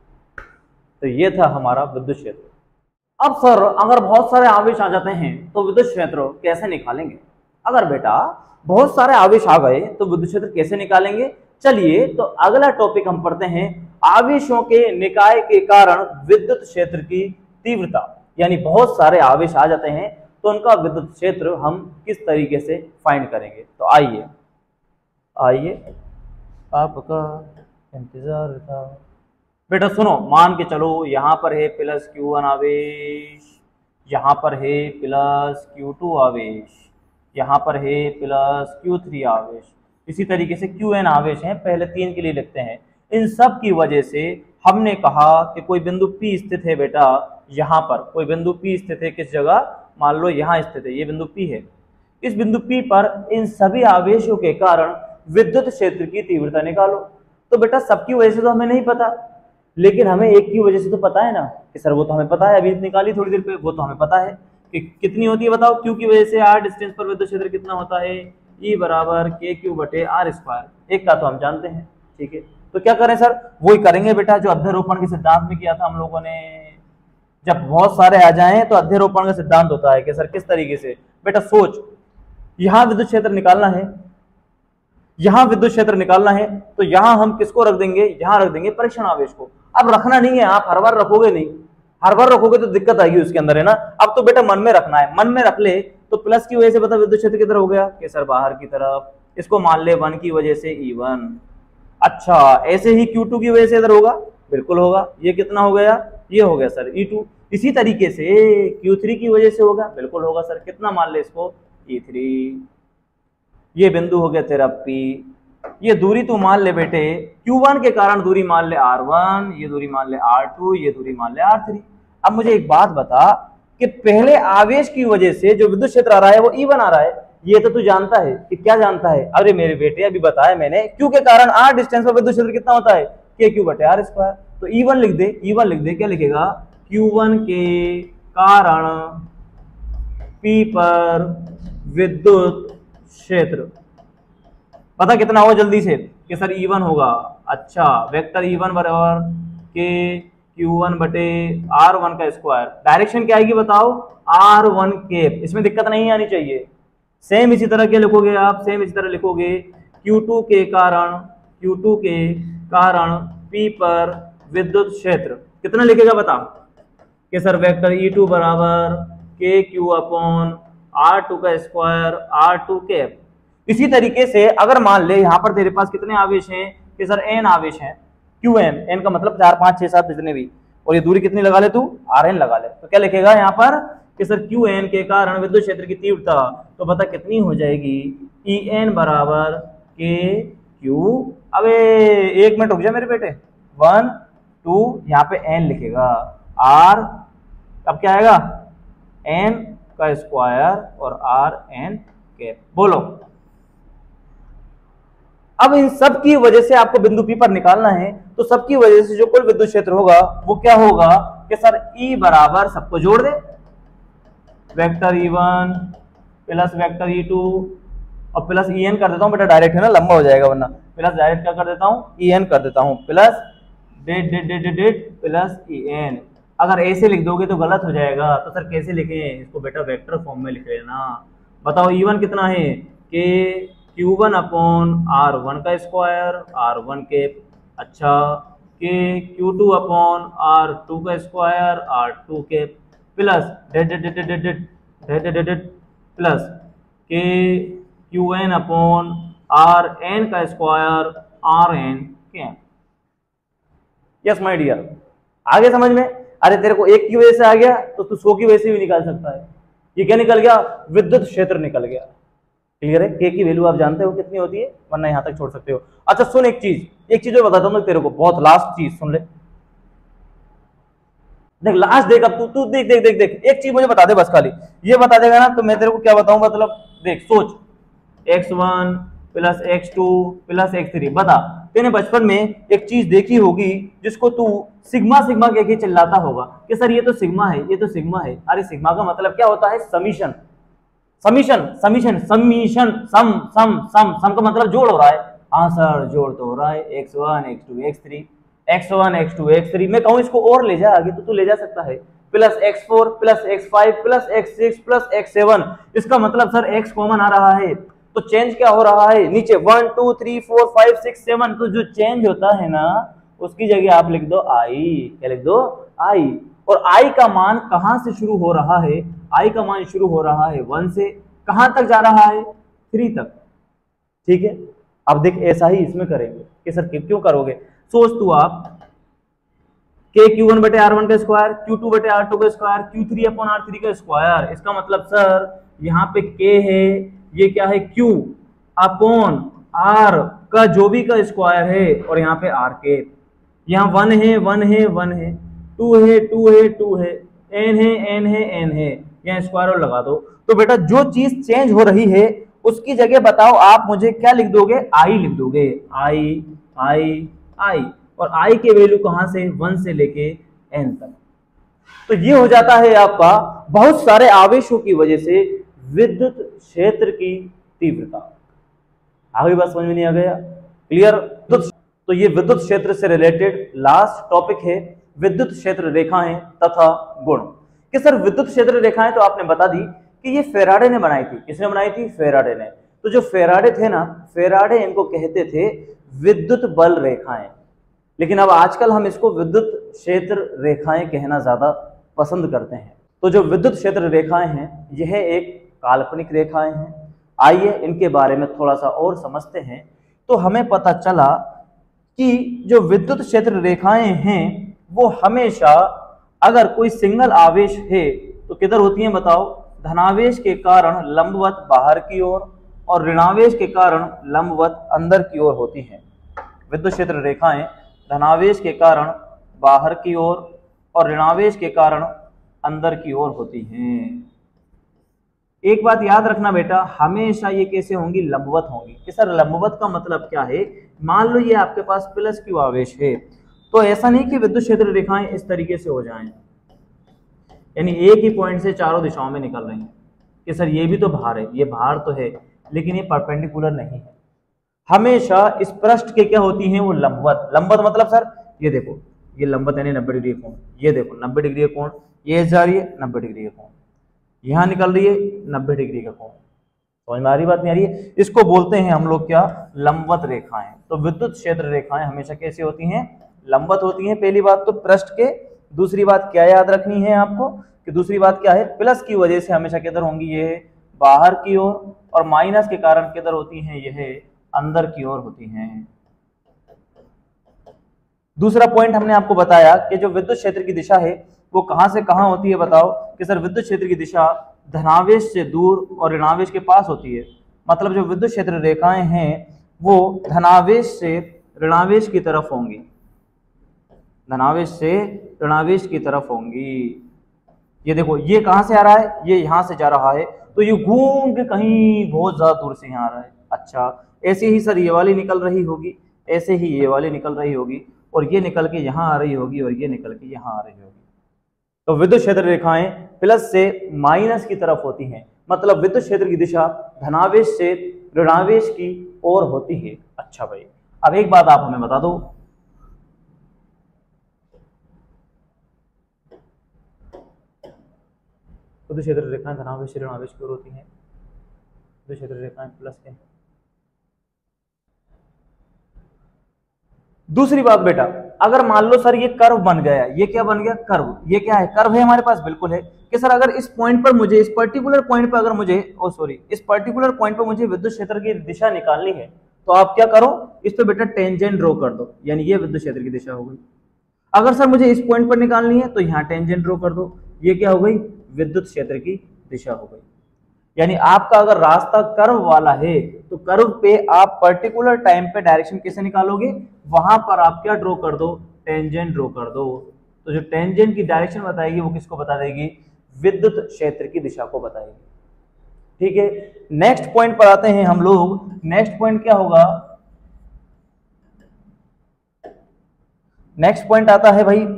तो ये था हमारा विद्युत क्षेत्र। अब सर अगर बहुत सारे आवेश आ जाते हैं तो विद्युत क्षेत्र कैसे निकालेंगे? अगर बेटा बहुत सारे आवेश आ गए तो विद्युत क्षेत्र कैसे निकालेंगे? चलिए तो अगला टॉपिक हम पढ़ते हैं, आवेशों के निकाय के कारण विद्युत क्षेत्र की तीव्रता। यानी बहुत सारे आवेश आ जाते हैं तो उनका विद्युत क्षेत्र हम किस तरीके से फाइंड करेंगे। तो आइए आइए आपका इंतजार था। बेटा सुनो, मान के चलो यहाँ पर है प्लस Q1 आवेश, यहाँ पर है प्लस Q2 आवेश, यहाँ पर है प्लस Q3 आवेश, इसी तरीके से Qn आवेश हैं, पहले 3 के लिए लिखते हैं। इन सब की वजह से हमने कहा कि कोई बिंदु P स्थित है बेटा, यहाँ पर कोई बिंदु P स्थित है, किस जगह, मान लो यहाँ स्थित है, ये बिंदु P है। इस बिंदु P पर इन सभी आवेशों के कारण विद्युत क्षेत्र की तीव्रता निकालो। तो बेटा सबकी वजह से तो हमें नहीं पता, लेकिन हमें एक की वजह से तो पता है ना कि सर वो तो हमें पता है, अभी निकाली थोड़ी देर पे, वो तो हमें पता है कि कितनी होती है बताओ, Q की वजह से r डिस्टेंस पर विद्युत क्षेत्र कितना होता है, E बराबर KQ/r स्क्वायर। एक का तो हम जानते हैं, ठीक है। तो क्या करें सर, वही करेंगे बेटा जो अध्यारोपण के सिद्धांत में किया था हम लोगों ने। जब बहुत सारे आ जाएं तो अध्यारोपण का सिद्धांत होता है कि सर किस तरीके से, बेटा सोच, यहाँ विद्युत क्षेत्र निकालना है, यहाँ विद्युत क्षेत्र निकालना है, तो यहाँ हम किसको रख देंगे, यहाँ रख देंगे परीक्षण आवेश को। अब रखना नहीं है, आप हर बार रखोगे नहीं, हर बार रखोगे तो दिक्कत आएगी उसके अंदर, है ना। अब तो बेटा मन में रखना है, मन में रख ले तो प्लस की वजह से बता विद्युत क्षेत्र किधर हो गया, कि सर बाहर की तरफ, इसको मान ले 1 की वजह से E1। अच्छा ऐसे ही Q2 की वजह से इधर होगा, बिल्कुल होगा, ये कितना हो गया, ये हो गया सर E2। इसी तरीके से Q3 की वजह से होगा, बिल्कुल होगा सर, कितना मान ले इसको, E3। ये बिंदु हो गया तेरा P, ये दूरी तू मान ले बेटे, Q1 के कारण दूरी मान ले R1, ये दूरी मान ले R2, ये दूरी मान ले R3। अब मुझे एक बात बता कि पहले आवेश की वजह से जो विद्युत क्षेत्र आ रहा है वो E1 आ रहा है, ये तो तू जानता है कि क्या जानता है, अरे मेरे बेटे अभी बताया मैंने, Q के कारण R डिस्टेंस पर विद्युत क्षेत्र कितना होता है, KQ/r स्क्वायर। तो E1 लिख दे, E1 लिख दे, क्या लिखेगा, Q1 के कारण P पर विद्युत क्षेत्र पता कितना होगा जल्दी से, कि सर E1 होगा। अच्छा वेक्टर E1 बराबर के Q1/R1 का स्क्वायर, डायरेक्शन क्या आएगी बताओ, R1 कैप, इसमें दिक्कत नहीं आनी चाहिए। सेम इसी तरह के लिखोगे आप, सेम इसी तरह लिखोगे Q2 के कारण P पर विद्युत क्षेत्र कितना लिखेगा बता, कि सर वेक्टर E2 बराबर KQ/R2 का स्क्वायर R2 कैप। इसी तरीके से अगर मान ले यहाँ पर तेरे पास कितने आवेश हैं, कि सर n आवेश हैं, Qn, n का मतलब 4 5 6 7 जितने भी, और ये दूरी कितनी लगा ले तू, Rn लगा ले। तो क्या लिखेगा यहाँ पर, कि सर Qn के कारण विद्युत क्षेत्र की तीव्रता, तो बता कितनी हो जाएगी, En बराबर KQ, अबे 1 मिनट रुक जा मेरे बेटे, 1 2, यहाँ पे n लिखेगा, R अब क्या आएगा, n का स्क्वायर और आर एन कैप। बोलो, अब इन सब की वजह से आपको बिंदु P पर निकालना है, तो सबकी वजह से जो कुल विद्युत क्षेत्र होगा वो क्या होगा कि सर E बराबर सबको जोड़ दे, vector E1 plus vector E2 और प्लस En कर देता हूं बेटा, डायरेक्ट है ना, लंबा हो जाएगा वरना, प्लस डायरेक्ट क्या कर देता हूं En कर देता हूं, plus dot dot dot dot plus En। अगर ऐसे लिख दोगे तो गलत हो जाएगा, तो सर कैसे लिखें इसको बेटा, वेक्टर फॉर्म में लिख लेना। बताओ E1 कितना है कि Q1 अपॉन R1 का स्क्वायर R1 कैप, अच्छा के Q2 अपॉन R2 का square R2 cap, plus dot dot dot dot dot dot dot plus K Qn upon Rn का square Rn cap. Yes my dear, आगे समझ में? अरे तेरे को एक की वजह से आ गया तो तू 100 की वजह से भी निकाल सकता है। ये क्या निकल गया? विद्युत क्षेत्र निकल गया। क्लियर है? के की वैल्यू आप जानते हो कितनी होती है, वरना यहां तक छोड़ सकते हो। अच्छा सुन, एक चीज जो बताता हूं तेरे को, बहुत लास्ट चीज सुन ले, देख लास्ट देख, अब तू देख देख देख देख एक चीज मुझे बता दे बस, खाली ये बता देगा ना तो मैं तेरे को क्या बताऊं, मतलब देख सोच, x1 plus x2 plus x3, बता तूने बचपन में एक चीज देखी होगी जिसको तू सिग्मा सिग्मा कह के चिल्लाता होगा कि सर ये तो सिग्मा है, ये तो सिग्मा है। अरे सिग्मा का मतलब क्या होता है? Summation, summation summation summation, sum sum sum sum का मतलब जोड़ हो रहा है। हाँ सर जोड़ तो हो रहा है, x1 x2 x3 x1 x2 x3, मैं कहूं इसको और ले जा आगे तो तू ले जा सकता है, plus x4 plus x5 plus x6 plus x7। इसका मतलब सर x कॉमन आ रहा है, तो चेंज क्या हो रहा है? नीचे 1 2 3 4 5 6 7, तो जो चेंज होता है ना उसकी जगह आप लिख दो i। क्या लिख दो? i। और i का मान कहां से शुरू हो रहा है? i का मान शुरू हो रहा है 1 से, कहां तक जा रहा है? 3 तक। ठीक है, अब देख ऐसा ही इसमें करेंगे कि सर क्यों करोगे? सोच तू आप, के Q1 बटे R1 का स्क्वायर, Q2 बटे R2 का स्क्वायर, Q3 अपॉन R3 का स्क्वायर। इसका मतलब सर यहाँ पे K है, ये क्या है? Q अपॉन R का जो भी का स्क्वायर है, और यहाँ पे R के, यहाँ 1 है 1 है 1 है, 2 है 2 है 2 है, n है n है n है, यहाँ स्क्वायर और लगा दो। तो बेटा जो चीज चेंज हो रही है उसकी जगह बताओ आप मुझे क्या लिख दोगे? I लिख दोगे, I। और I के वैल्यू कहां से? 1 से लेके n तक। तो ये हो जाता है आपका बहुत सारे आवेशों की वजह से विद्युत क्षेत्र की तीव्रता। आगे बात समझ में नहीं आ गया? क्लियर? तो ये विद्युत क्षेत्र से रिलेटेड लास्ट टॉपिक है, विद्युत क्षेत्र रेखाएं तथा गुण। कि सर विद्युत क्षेत्र रेखाएं तो आपने बता दी कि ये फेराडे ने बनाई थी। किसने बनाई थी? फेराडे ने। तो जो फेराडे थे ना, फेराडे इनको कहते थे विद्युत बल रेखाएं, लेकिन अब आजकल हम इसको विद्युत क्षेत्र रेखाएं कहना ज्यादा पसंद करते हैं। तो जो विद्युत क्षेत्र रेखाएं हैं यह एक काल्पनिक रेखाएं हैं। आइए इनके बारे में थोड़ा सा और समझते हैं। तो हमें पता चला कि जो विद्युत क्षेत्र रेखाएं हैं वो हमेशा अगर कोई सिंगल आवेश है तो किधर होती हैं बताओ? धनावेश के कारण लंबवत बाहर की ओर और ऋणावेश के कारण लंबवत अंदर की ओर होती हैं। विद्युत क्षेत्र रेखाएं धनावेश के कारण बाहर की ओर और ऋणावेश के कारण अंदर की ओर होती हैं। एक बात याद रखना बेटा, हमेशा ये कैसे होंगी? लंबवत होंगी। कि सर लंबवत का मतलब क्या है? मान लो ये आपके पास प्लस क्यू आवेश है, तो ऐसा नहीं कि विद्युत क्षेत्र रेखाएं इस तरीके से हो जाएं, यानी एक ही पॉइंट से चारों दिशाओं में निकल रही हैं कि सर ये भी तो भार है, ये भार तो है लेकिन ये परपेंडिकुलर नहीं है। हमेशा इस पृष्ठ के क्या होती हैं? वो लंबवत। लंबवत मतलब सर ये देखो, ये लंबवत यानी 90 डिग्री कोण, ये देखो 90 डिग्री कोण, ये जा रही है 90 डिग्री का कोण, यहाँ निकल रही है 90 डिग्री का कोण। समझ में आ रही बात? नहीं आ रही है? इसको बोलते हैं हम लोग क्या? लंबवत रेखाएं। तो विद्युत क्षेत्र रेखाएं हमेशा कैसी होती हैं? लंबवत होती हैं। पहली बात तो पृष्ठ के। दूसरी बात क्या याद रखनी है आपको कि दूसरी बात क्या है? प्लस की वजह से हमेशा किधर होंगी? ये बाहर की ओर, और माइनस के कारण किधर होती हैं? यह अंदर की ओर होती हैं। दूसरा पॉइंट हमने आपको बताया कि जो विद्युत क्षेत्र की दिशा है वो कहां से कहां होती है बताओ? कि सर विद्युत क्षेत्र की दिशा धनावेश से दूर और ऋणावेश के पास होती है। मतलब जो विद्युत क्षेत्र रेखाएं हैं वो धनावेश से ऋणावेश की तरफ होंगी, धनावेश से ऋणावेश की तरफ होंगी। ये देखो ये कहाँ से आ रहा है, ये यहाँ से जा रहा है, तो ये घूम के कहीं बहुत ज्यादा दूर से यहाँ आ रहा है। अच्छा, ऐसे ही सर ये वाली निकल रही होगी, ऐसे ही ये वाली निकल रही होगी, और ये निकल के यहाँ आ रही होगी, और ये निकल के यहाँ आ रही होगी। तो विद्युत क्षेत्र रेखाएं प्लस से माइनस की तरफ होती हैं, मतलब विद्युत क्षेत्र की दिशा धनावेश से ऋणावेश की ओर होती है। अच्छा भाई, अब एक बात आप हमें बता दो, विद्युत क्षेत्र रेखाएं धनावेश से ऋणावेश की ओर होती हैं, विद्युत क्षेत्र रेखाएं प्लस के। दूसरी बात बेटा, अगर मान लो सर ये कर्व बन गया, ये क्या बन गया, कर्व, ये क्या है, कर्व है हमारे पास, बिल्कुल है कि सर अगर इस पॉइंट पर मुझे, इस पर्टिकुलर पॉइंट पर अगर मुझे, इस पर्टिकुलर पॉइंट पर मुझे विद्युत क्षेत्र की दिशा निकालनी है, तो आप क्या करो, इस पे बेटा टेंजेंट ड्रॉ कर दो, यानी ये विद्युत क्षेत्र की दिशा हो गई। अगर सर मुझे इस पॉइंट पर निकालनी है तो यहाँ टेंजेंट ड्रॉ कर दो, ये क्या हो गई, विद्युत क्षेत्र की दिशा हो गई। यानी आपका अगर रास्ता कर्व वाला है तो कर्व पे आप पर्टिकुलर टाइम पे डायरेक्शन कैसे निकालोगे, वहां पर आप क्या ड्रॉ कर दो, टेंजेंट ड्रॉ कर दो। तो जो टेंजेंट की डायरेक्शन बताएगी वो किसको बता देगी, विद्युत क्षेत्र की दिशा को बताएगी। ठीक है, नेक्स्ट पॉइंट पर आते हैं हम लोग। नेक्स्ट पॉइंट क्या होगा, नेक्स्ट पॉइंट आता है भाई,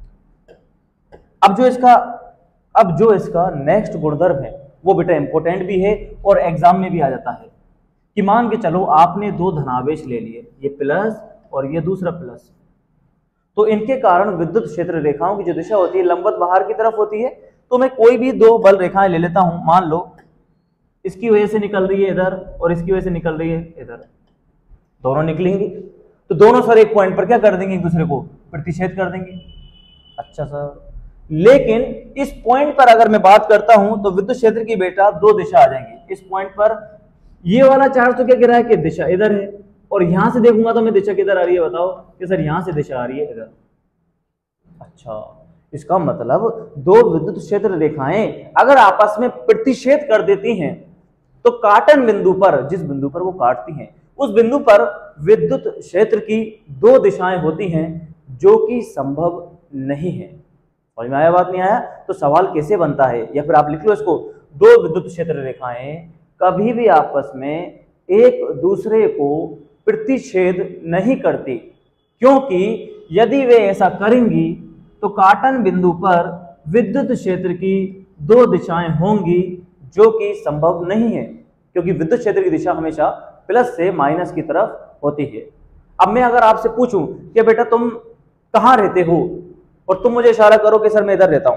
अब जो इसका नेक्स्ट गुणधर्म है वो बेटा इंपॉर्टेंट भी है और एग्जाम में भी आ जाता है कि मान के चलो आपने दो धनावेश ले लिए, ये प्लस और ये दूसरा प्लस, तो इनके कारण विद्युत क्षेत्र रेखाओं की जो दिशा होती है लंबवत बाहर की तरफ होती है। तो मैं कोई भी दो बल रेखाएं ले लेता हूं, मान लो इसकी वजह से निकल रही है इधर और इसकी वजह से निकल रही है इधर, दोनों निकलेंगी, तो दोनों सर एक पॉइंट पर क्या कर देंगे, एक दूसरे को प्रतिच्छेद कर देंगे। अच्छा सर, लेकिन इस पॉइंट पर अगर मैं बात करता हूं तो विद्युत क्षेत्र की बेटा दो दिशा आ जाएंगी। इस पॉइंट पर ये वाला चार्ज तो क्या कह रहा है कि दिशा इधर है, और यहां से देखूंगा तो मैं दिशा किधर आ रही है, बताओ कि सर यहां से दिशा आ रही है इधर। अच्छा, इसका मतलब दो विद्युत क्षेत्र रेखाएं अगर आपस में प्रतिच्छेद कर देती हैं तो काटन बिंदु पर, जिस बिंदु पर वो काटती हैं उस बिंदु पर विद्युत क्षेत्र की दो दिशाएं होती हैं जो कि संभव नहीं है। समझ में आया, बात नहीं आया? तो सवाल कैसे बनता है, या फिर आप लिख लो इसको, दो विद्युत क्षेत्र रेखाएं कभी भी आपस में एक दूसरे को प्रतिच्छेद नहीं करती, क्योंकि यदि वे ऐसा करेंगी तो काटन बिंदु पर विद्युत क्षेत्र की दो दिशाएं होंगी जो कि संभव नहीं है, क्योंकि विद्युत क्षेत्र की दिशा हमेशा प्लस से माइनस की तरफ होती है। अब मैं अगर आपसे पूछूं कि बेटा तुम कहां रहते हो, और तुम मुझे इशारा करो कि सर मैं इधर रहता हूं,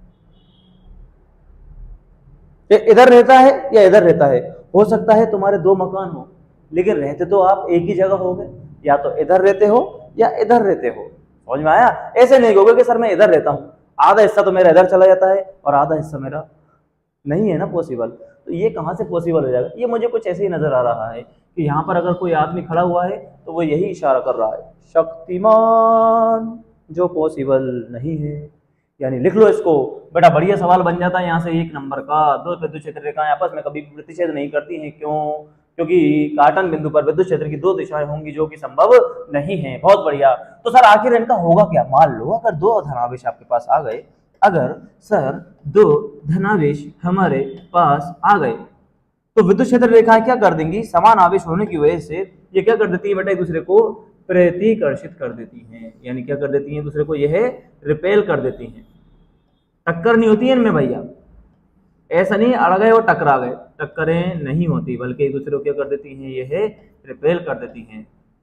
इधर रहता है या इधर रहता है, हो सकता है तुम्हारे दो मकान हो, लेकिन रहते तो आप एक ही जगह हो गए, या तो इधर रहते हो या इधर रहते हो। समझ में आया? ऐसे नहीं होगा कि सर मैं इधर रहता हूं, आधा हिस्सा तो मेरा इधर चला जाता है और आधा हिस्सा मेरा नहीं है ना पॉसिबल। तो ये कहां से पॉसिबल हो जाएगा? ये मुझे कुछ ऐसे ही नजर आ रहा है कि यहाँ पर अगर कोई आदमी खड़ा हुआ है तो वो यही इशारा कर रहा है, शक्तिमान, जो पॉसिबल नहीं है। यानी लिख लो इसको बेटा, बढ़िया सवाल बन जाता है यहाँ से 1 नंबर का। दो विद्युत क्षेत्र रेखाएं आपस में कभी प्रतिच्छेद नहीं करती हैं, क्यों? क्योंकि काटन बिंदु पर विद्युत क्षेत्र की दो दिशाएं होंगी जो कि संभव नहीं है। बहुत बढ़िया। तो सर आखिर इनका होगा क्या? मान लो अगर दो धनावेश आपके पास आ गए, अगर सर दो धनावेश हमारे पास आ गए तो विद्युत क्षेत्र रेखाएं क्या कर देंगी? समान आवेश होने की वजह से ये क्या कर देती है बेटा, एक दूसरे को प्रतिकर्षित कर देती हैं। यानी क्या कर देती हैं? दूसरे को यह रिपेल कर देती हैं। टक्कर नहीं होती है इनमें भैया, ऐसा नहीं अड़ गए और टकरा गए, टक्करें नहीं होती, बल्कि एक दूसरे को क्या कर देती हैं? यह रिपेल कर देती हैं।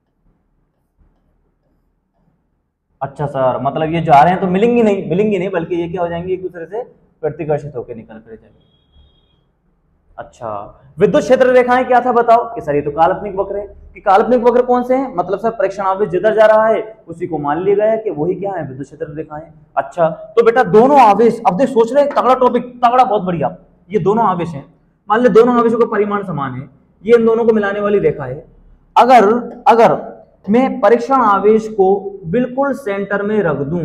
अच्छा सर, मतलब ये जा रहे हैं तो मिलेंगी नहीं, बल्कि ये क्या हो जाएंगे? एक दूसरे से प्रतिकर्षित होकर निकल कर जाएंगे। अच्छा, विद्युत क्षेत्र रेखाएं क्या था बताओ? कि सर ये तो काल्पनिक वक्र है। कि काल्पनिक वक्र कौन से हैं? मतलब सर परीक्षण आवेश जिधर जा रहा है उसी को मान लिया गया है कि वही क्या है? विद्युत क्षेत्र रेखाएं। अच्छा, तो बेटा दोनों आवेश, अब देख सोच रहे, तगड़ा टॉपिक, तगड़ा, बहुत बढ़िया। ये दोनों आवेश हैं, मान ले दोनों आवेशों का परिमाण समान है, ये इन दोनों को मिलाने वाली रेखा है। अगर मैं परीक्षण आवेश को बिल्कुल सेंटर में रख दूं,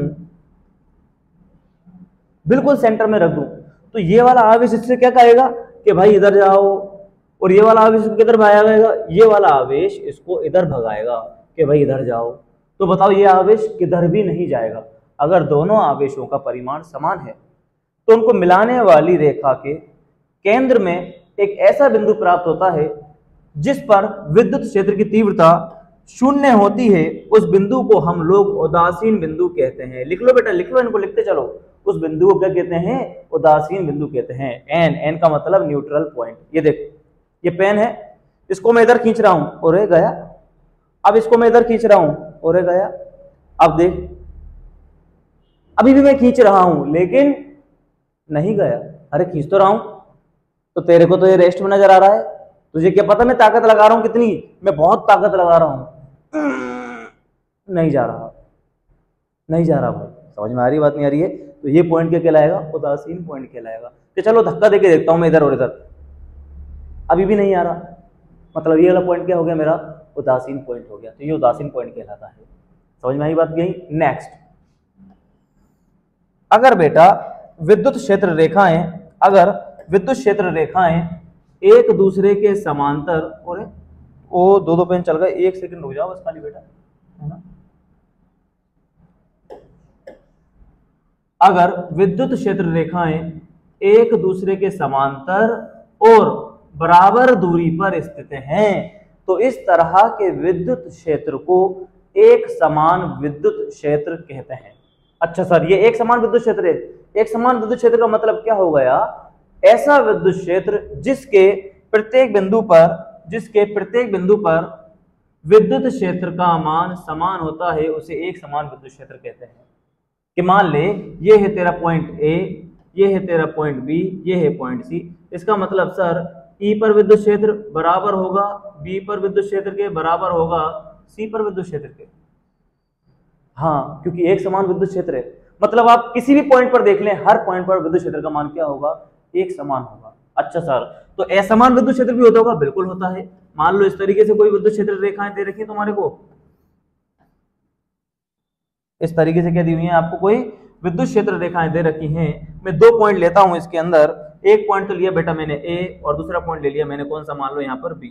बिल्कुल सेंटर में रख दूं, तो ये वाला आवेश इससे क्या कहेगा कि भाई इधर जाओ, और ये वाला आवेश किधर भागेगा? ये वाला आवेश इसको इधर भगाएगा कि भाई इधर जाओ। तो बताओ ये आवेश किधर भी नहीं जाएगा। अगर दोनों आवेशों का परिमाण समान है तो उनको मिलाने वाली रेखा के केंद्र में एक ऐसा बिंदु प्राप्त होता है जिस पर विद्युत क्षेत्र की तीव्रता शून्य होती है। उस बिंदु को हम लोग उदासीन बिंदु कहते हैं। लिख लो बेटा, लिख लो, इनको लिखते चलो। उस बिंदु को क्या कहते हैं? उदासीन बिंदु कहते हैं। एन, एन का मतलब न्यूट्रल पॉइंट। ये देखो, ये पेन है, इसको मैं इधर खींच रहा हूं और ये गया। अब इसको मैं इधर खींच रहा हूं और ये गया। अब देख, अभी भी मैं खींच रहा हूं लेकिन नहीं गया। अरे खींच तो रहा हूं, तो तेरे को तो ये रेस्ट में नजर आ रहा है। तुझे क्या पता मैं ताकत लगा रहा हूं कितनी? मैं बहुत ताकत लगा रहा हूं, नहीं जा रहा, नहीं जा रहा। भाई समझ में आ रही बात? नहीं आ रही है? तो ये पॉइंट क्या कहलाएगा? उदासीन पॉइंट कहलाएगा। कि चलो धक्का देके देखता हूं मैं इधर और इधर, अभी भी नहीं आ रहा, मतलब ये वाला पॉइंट क्या हो गया मेरा? उदासीन पॉइंट हो गया। तो ये उदासीन पॉइंट कहलाता है। समझ में आई बात? यही। नेक्स्ट, अगर बेटा विद्युत क्षेत्र रेखाएं, अगर विद्युत क्षेत्र रेखाएं एक दूसरे के समांतर, और ओ दो पेन चल गए, 1 सेकंड रुक जाओ बस खाली बेटा, है ना। अगर विद्युत क्षेत्र रेखाएं एक दूसरे के समांतर और बराबर दूरी पर स्थित हैं तो इस तरह के विद्युत क्षेत्र को एक समान विद्युत क्षेत्र कहते हैं। अच्छा सर, ये एक समान विद्युत क्षेत्र है। एक समान विद्युत क्षेत्र का मतलब क्या हो गया? ऐसा विद्युत क्षेत्र जिसके प्रत्येक बिंदु पर विद्युत क्षेत्र का मान समान होता है, उसे एक समान विद्युत क्षेत्र कहते हैं। कि मान ले ये है तेरा पॉइंट ए, ये है तेरा पॉइंट बी, ये है पॉइंट सी। इसका मतलब सर ई पर विद्युत क्षेत्र बराबर होगा बी पर विद्युत क्षेत्र के, बराबर होगा सी पर विद्युत क्षेत्र के। हाँ, क्योंकि एक समान विद्युत क्षेत्र है। मतलब आप किसी भी पॉइंट पर देख लें, हर पॉइंट पर विद्युत क्षेत्र का मान क्या होगा? एक समान होगा। अच्छा सर, तो असमान विद्युत क्षेत्र भी होता होगा? बिल्कुल होता है। मान लो इस तरीके से कोई विद्युत क्षेत्र रेखाएं दे रखी है तुम्हारे को, इस तरीके से क्या दी हुई है आपको? कोई विद्युत क्षेत्र रेखाएं दे रखी हैं। मैं 2 पॉइंट लेता हूं इसके अंदर। एक पॉइंट तो लिया बेटा मैंने ए, और दूसरा पॉइंट ले लिया मैंने कौन सा? मान लो यहां पर बी।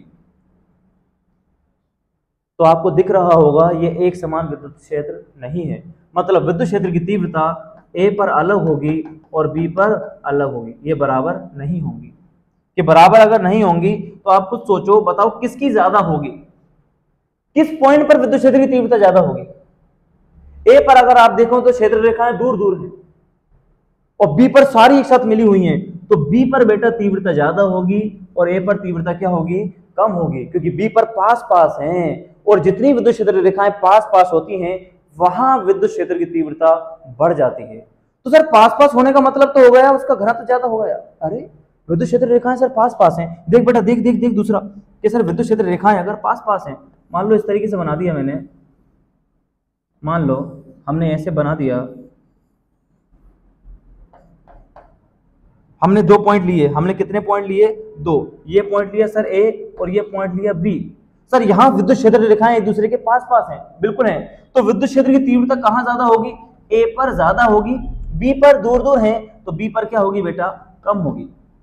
तो आपको दिख रहा होगा ये एक समान विद्युत क्षेत्र नहीं है। मतलब विद्युत क्षेत्र की तीव्रता ए पर अलग होगी और बी पर अलग होगी, ये बराबर नहीं होंगी। कि बराबर अगर नहीं होंगी तो आप खुद सोचो, बताओ किसकी ज्यादा होगी? किस पॉइंट पर विद्युत क्षेत्र की तीव्रता ज्यादा होगी? ए पर अगर आप देखो तो क्षेत्र रेखाएं दूर दूर हैं और बी पर सारी एक साथ मिली हुई हैं, तो बी पर बेटा तीव्रता ज्यादा होगी और ए पर तीव्रता क्या होगी? कम होगी, क्योंकि बी पर पास पास हैं। और जितनी विद्युत क्षेत्र रेखाएं पास पास होती हैं वहां विद्युत क्षेत्र की तीव्रता बढ़ जाती है। तो सर पास पास होने का मतलब तो हो गया उसका घनत्व ज्यादा हो गया। अरे विद्युत क्षेत्र रेखाएं सर पास पास हैं, देख बेटा देख देख देख दूसरा कि सर विद्युत क्षेत्र रेखाएं अगर पास पास हैं, मान लो इस तरीके से बना दिया मैंने, मान लो हमने ऐसे बना दिया, हमने 2 पॉइंट लिए। हमने कितने पॉइंट लिए? 2। ये पॉइंट लिया सर ए और ये पॉइंट लिया बी। सर यहां विद्युत क्षेत्र रेखाएं एक दूसरे के पास पास हैं, बिल्कुल हैं। तो विद्युत क्षेत्र की तीव्रता कहां ज्यादा होगी? ए पर ज्यादा होगी। बी पर दूर दूर हैं तो बी पर क्या होगी बेटा? कम होगी।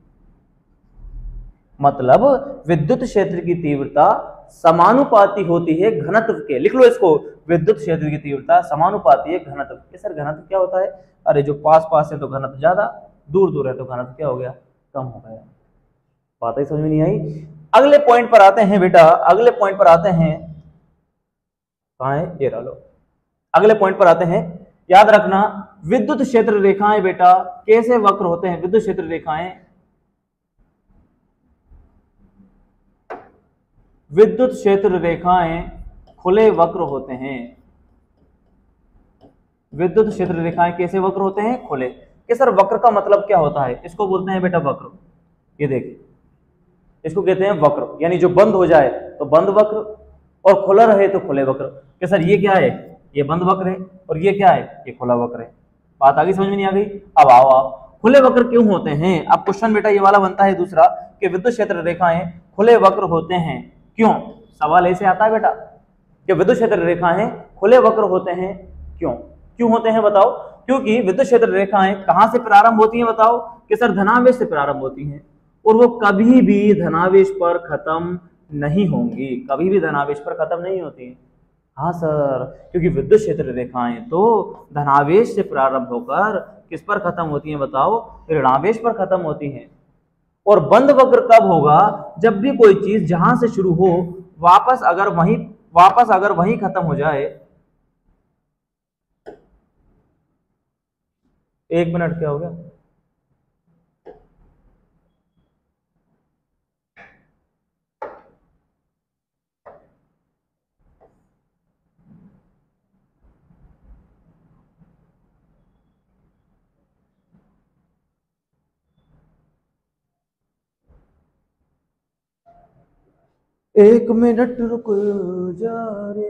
मतलब विद्युत क्षेत्र की तीव्रता समानुपाती होती है घनत्व के। लिख लो इसको, विद्युत क्षेत्र की तीव्रता समानुपाती है घनत्व के। सर घनत्व क्या होता है? अरे जो पास पास है तो घनत्व ज्यादा, दूर दूर है तो घनत्व क्या हो गया? कम हो गया। बात ही समझ में नहीं आई? अगले पॉइंट पर आते हैं बेटा, अगले पॉइंट पर आते हैं। कहां है? ये रह लो। अगले पॉइंट पर आते हैं। याद रखना विद्युत क्षेत्र रेखाएं बेटा कैसे वक्र होते हैं? विद्युत क्षेत्र रेखाएं, विद्युत क्षेत्र रेखाएं खुले वक्र होते हैं। विद्युत क्षेत्र रेखाएं कैसे वक्र होते हैं? खुले। कि सर वक्र का मतलब क्या होता है? इसको बोलते हैं बेटा वक्र। ये देखिए, इसको कहते हैं वक्र, यानी जो बंद हो जाए तो बंद वक्र और खुला रहे तो खुले वक्र। कि सर ये क्या है? ये बंद वक्र है और ये क्या है? ये खुला वक्र है। बात आगे समझ में नहीं आ गई? अब आओ आप, खुले वक्र क्यों होते हैं? अब क्वेश्चन बेटा ये वाला बनता है दूसरा कि विद्युत क्षेत्र रेखाएं खुले वक्र होते हैं क्यों? सवाल ऐसे आता है बेटा कि विद्युत क्षेत्र रेखाएं खुले वक्र होते हैं क्यों? क्यों होते हैं बताओ? क्योंकि विद्युत क्षेत्र रेखाएं कहां से प्रारंभ होती हैं बताओ? कि सर धनावेश से प्रारंभ होती हैं और वो कभी भी धनावेश पर खत्म नहीं होंगी, कभी भी धनावेश पर खत्म नहीं होती। हाँ सर, क्योंकि विद्युत क्षेत्र रेखाएं तो धनावेश से प्रारंभ होकर किस पर खत्म होती हैं बताओ, ऋणावेश पर खत्म होती हैं। और बंद वक्र कब होगा, जब भी कोई चीज जहां से शुरू हो वापस अगर वहीं खत्म हो जाए। 1 मिनट क्या हो गया? एक मिनट रुक जा रे।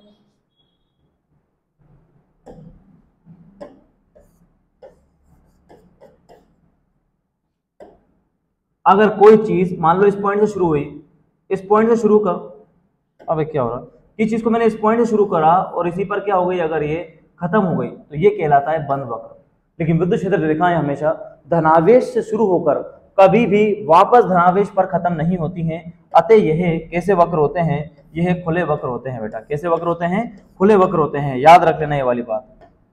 अगर कोई चीज मान लो इस पॉइंट से शुरू हुई, इस पॉइंट से शुरू कर, अब क्या हो रहा है कि चीज को मैंने इस पॉइंट से शुरू करा और इसी पर क्या हो गई, अगर ये खत्म हो गई तो ये कहलाता है बंद वक्र। लेकिन विद्युत क्षेत्र रेखाएं हमेशा धनावेश से शुरू होकर कभी भी वापस धनावेश पर खत्म नहीं होती हैं। अतः यह कैसे वक्र होते हैं, यह खुले वक्र होते हैं बेटा। कैसे वक्र होते हैं? खुले वक्र होते हैं, याद रख लेना ये वाली बात।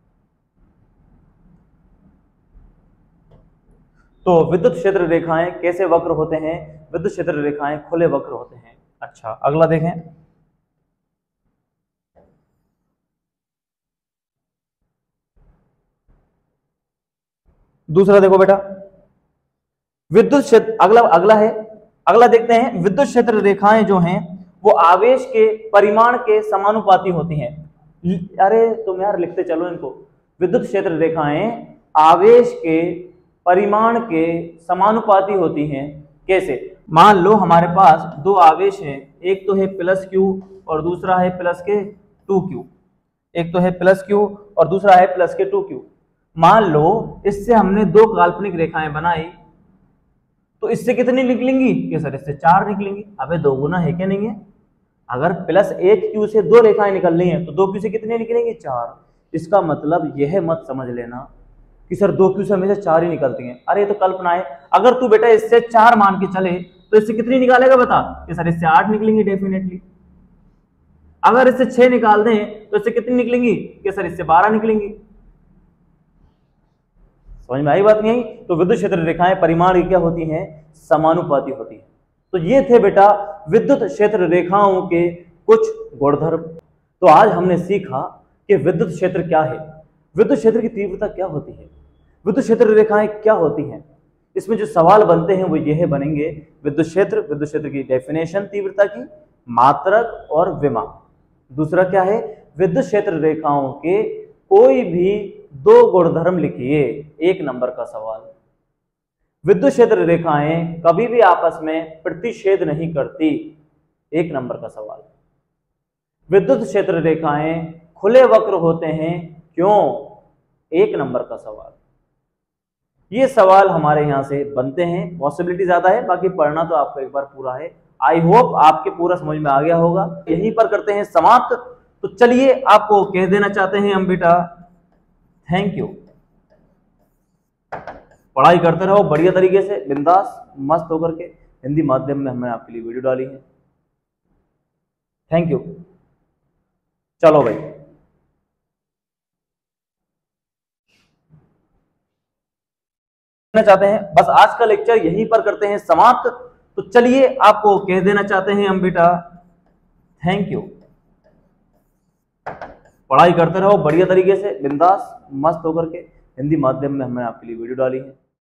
तो विद्युत क्षेत्र रेखाएं कैसे वक्र होते हैं? विद्युत क्षेत्र रेखाएं खुले वक्र होते हैं। अच्छा, अगला देखें। दूसरा देखो बेटा, विद्युत क्षेत्र अगला देखते हैं। विद्युत क्षेत्र रेखाएं जो हैं वो आवेश के परिमाण के समानुपाती होती हैं। अरे तुम यार लिखते चलो इनको। विद्युत क्षेत्र रेखाएं आवेश के परिमाण के समानुपाती होती हैं। कैसे? मान लो हमारे पास दो आवेश हैं, एक तो है प्लस क्यू और दूसरा है प्लस के 2q। एक तो है प्लस क्यू और दूसरा है प्लस के 2q। मान लो इससे हमने दो काल्पनिक रेखाएं बनाई, तो इससे कितनी निकलेंगी? कि सर इससे 4 निकलेंगी। अबे दो गुना है क्या नहीं है? अगर प्लस 1q से दो रेखाएं निकल रही हैं तो 2q से कितनी निकलेंगी? 4। इसका मतलब यह मत समझ लेना कि सर 2q से हमेशा 4 ही निकलती हैं। अरे तो कल्पना है। अगर तू बेटा इससे 4 मान के चले तो इससे कितनी निकालेगा बता? कि सर इससे 8 निकलेंगी डेफिनेटली। अगर इससे 6 निकाल दें तो इससे कितनी निकलेंगी? कि सर इससे 12 निकलेंगी। समझ में आई बात नहीं आई? तो विद्युत क्षेत्र रेखाएं परिमाण की क्या होती हैं? समानुपाती होती हैं। तो ये थे बेटा विद्युत क्षेत्र रेखाओं के कुछ गुणधर्म। तो आज हमने सीखा कि विद्युत क्षेत्र क्या है, विद्युत क्षेत्र की तीव्रता क्या होती है, विद्युत क्षेत्र रेखाएं क्या होती हैं। इसमें जो सवाल बनते हैं वो यह बनेंगे, विद्युत क्षेत्र की डेफिनेशन, तीव्रता की, मात्रक और विमा। दूसरा क्या है? विद्युत क्षेत्र रेखाओं के कोई भी दो गुणधर्म लिखिए, 1 नंबर का सवाल। विद्युत क्षेत्र रेखाएं कभी भी आपस में प्रतिच्छेद नहीं करती, 1 नंबर का सवाल। विद्युत क्षेत्र रेखाएं खुले वक्र होते हैं, क्यों? 1 नंबर का सवाल। ये सवाल हमारे यहां से बनते हैं, पॉसिबिलिटी ज्यादा है, बाकी पढ़ना तो आपको एक बार पूरा है। आई होप आपके पूरा समझ में आ गया होगा। यहीं पर करते हैं समाप्त। तो चलिए आपको कह देना चाहते हैं हम बेटा थैंक यू। पढ़ाई करते रहो बढ़िया तरीके से, बिंदास मस्त होकर के। हिंदी माध्यम में हमने आपके लिए वीडियो डाली है। Thank you. चलो भाई, चाहते हैं बस आज का लेक्चर यहीं पर करते हैं समाप्त। तो चलिए आपको कह देना चाहते हैं हम बेटा थैंक यू। पढ़ाई करते रहो बढ़िया तरीके से, बिंदास मस्त होकर के। हिंदी माध्यम में हमने आपके लिए वीडियो डाली है।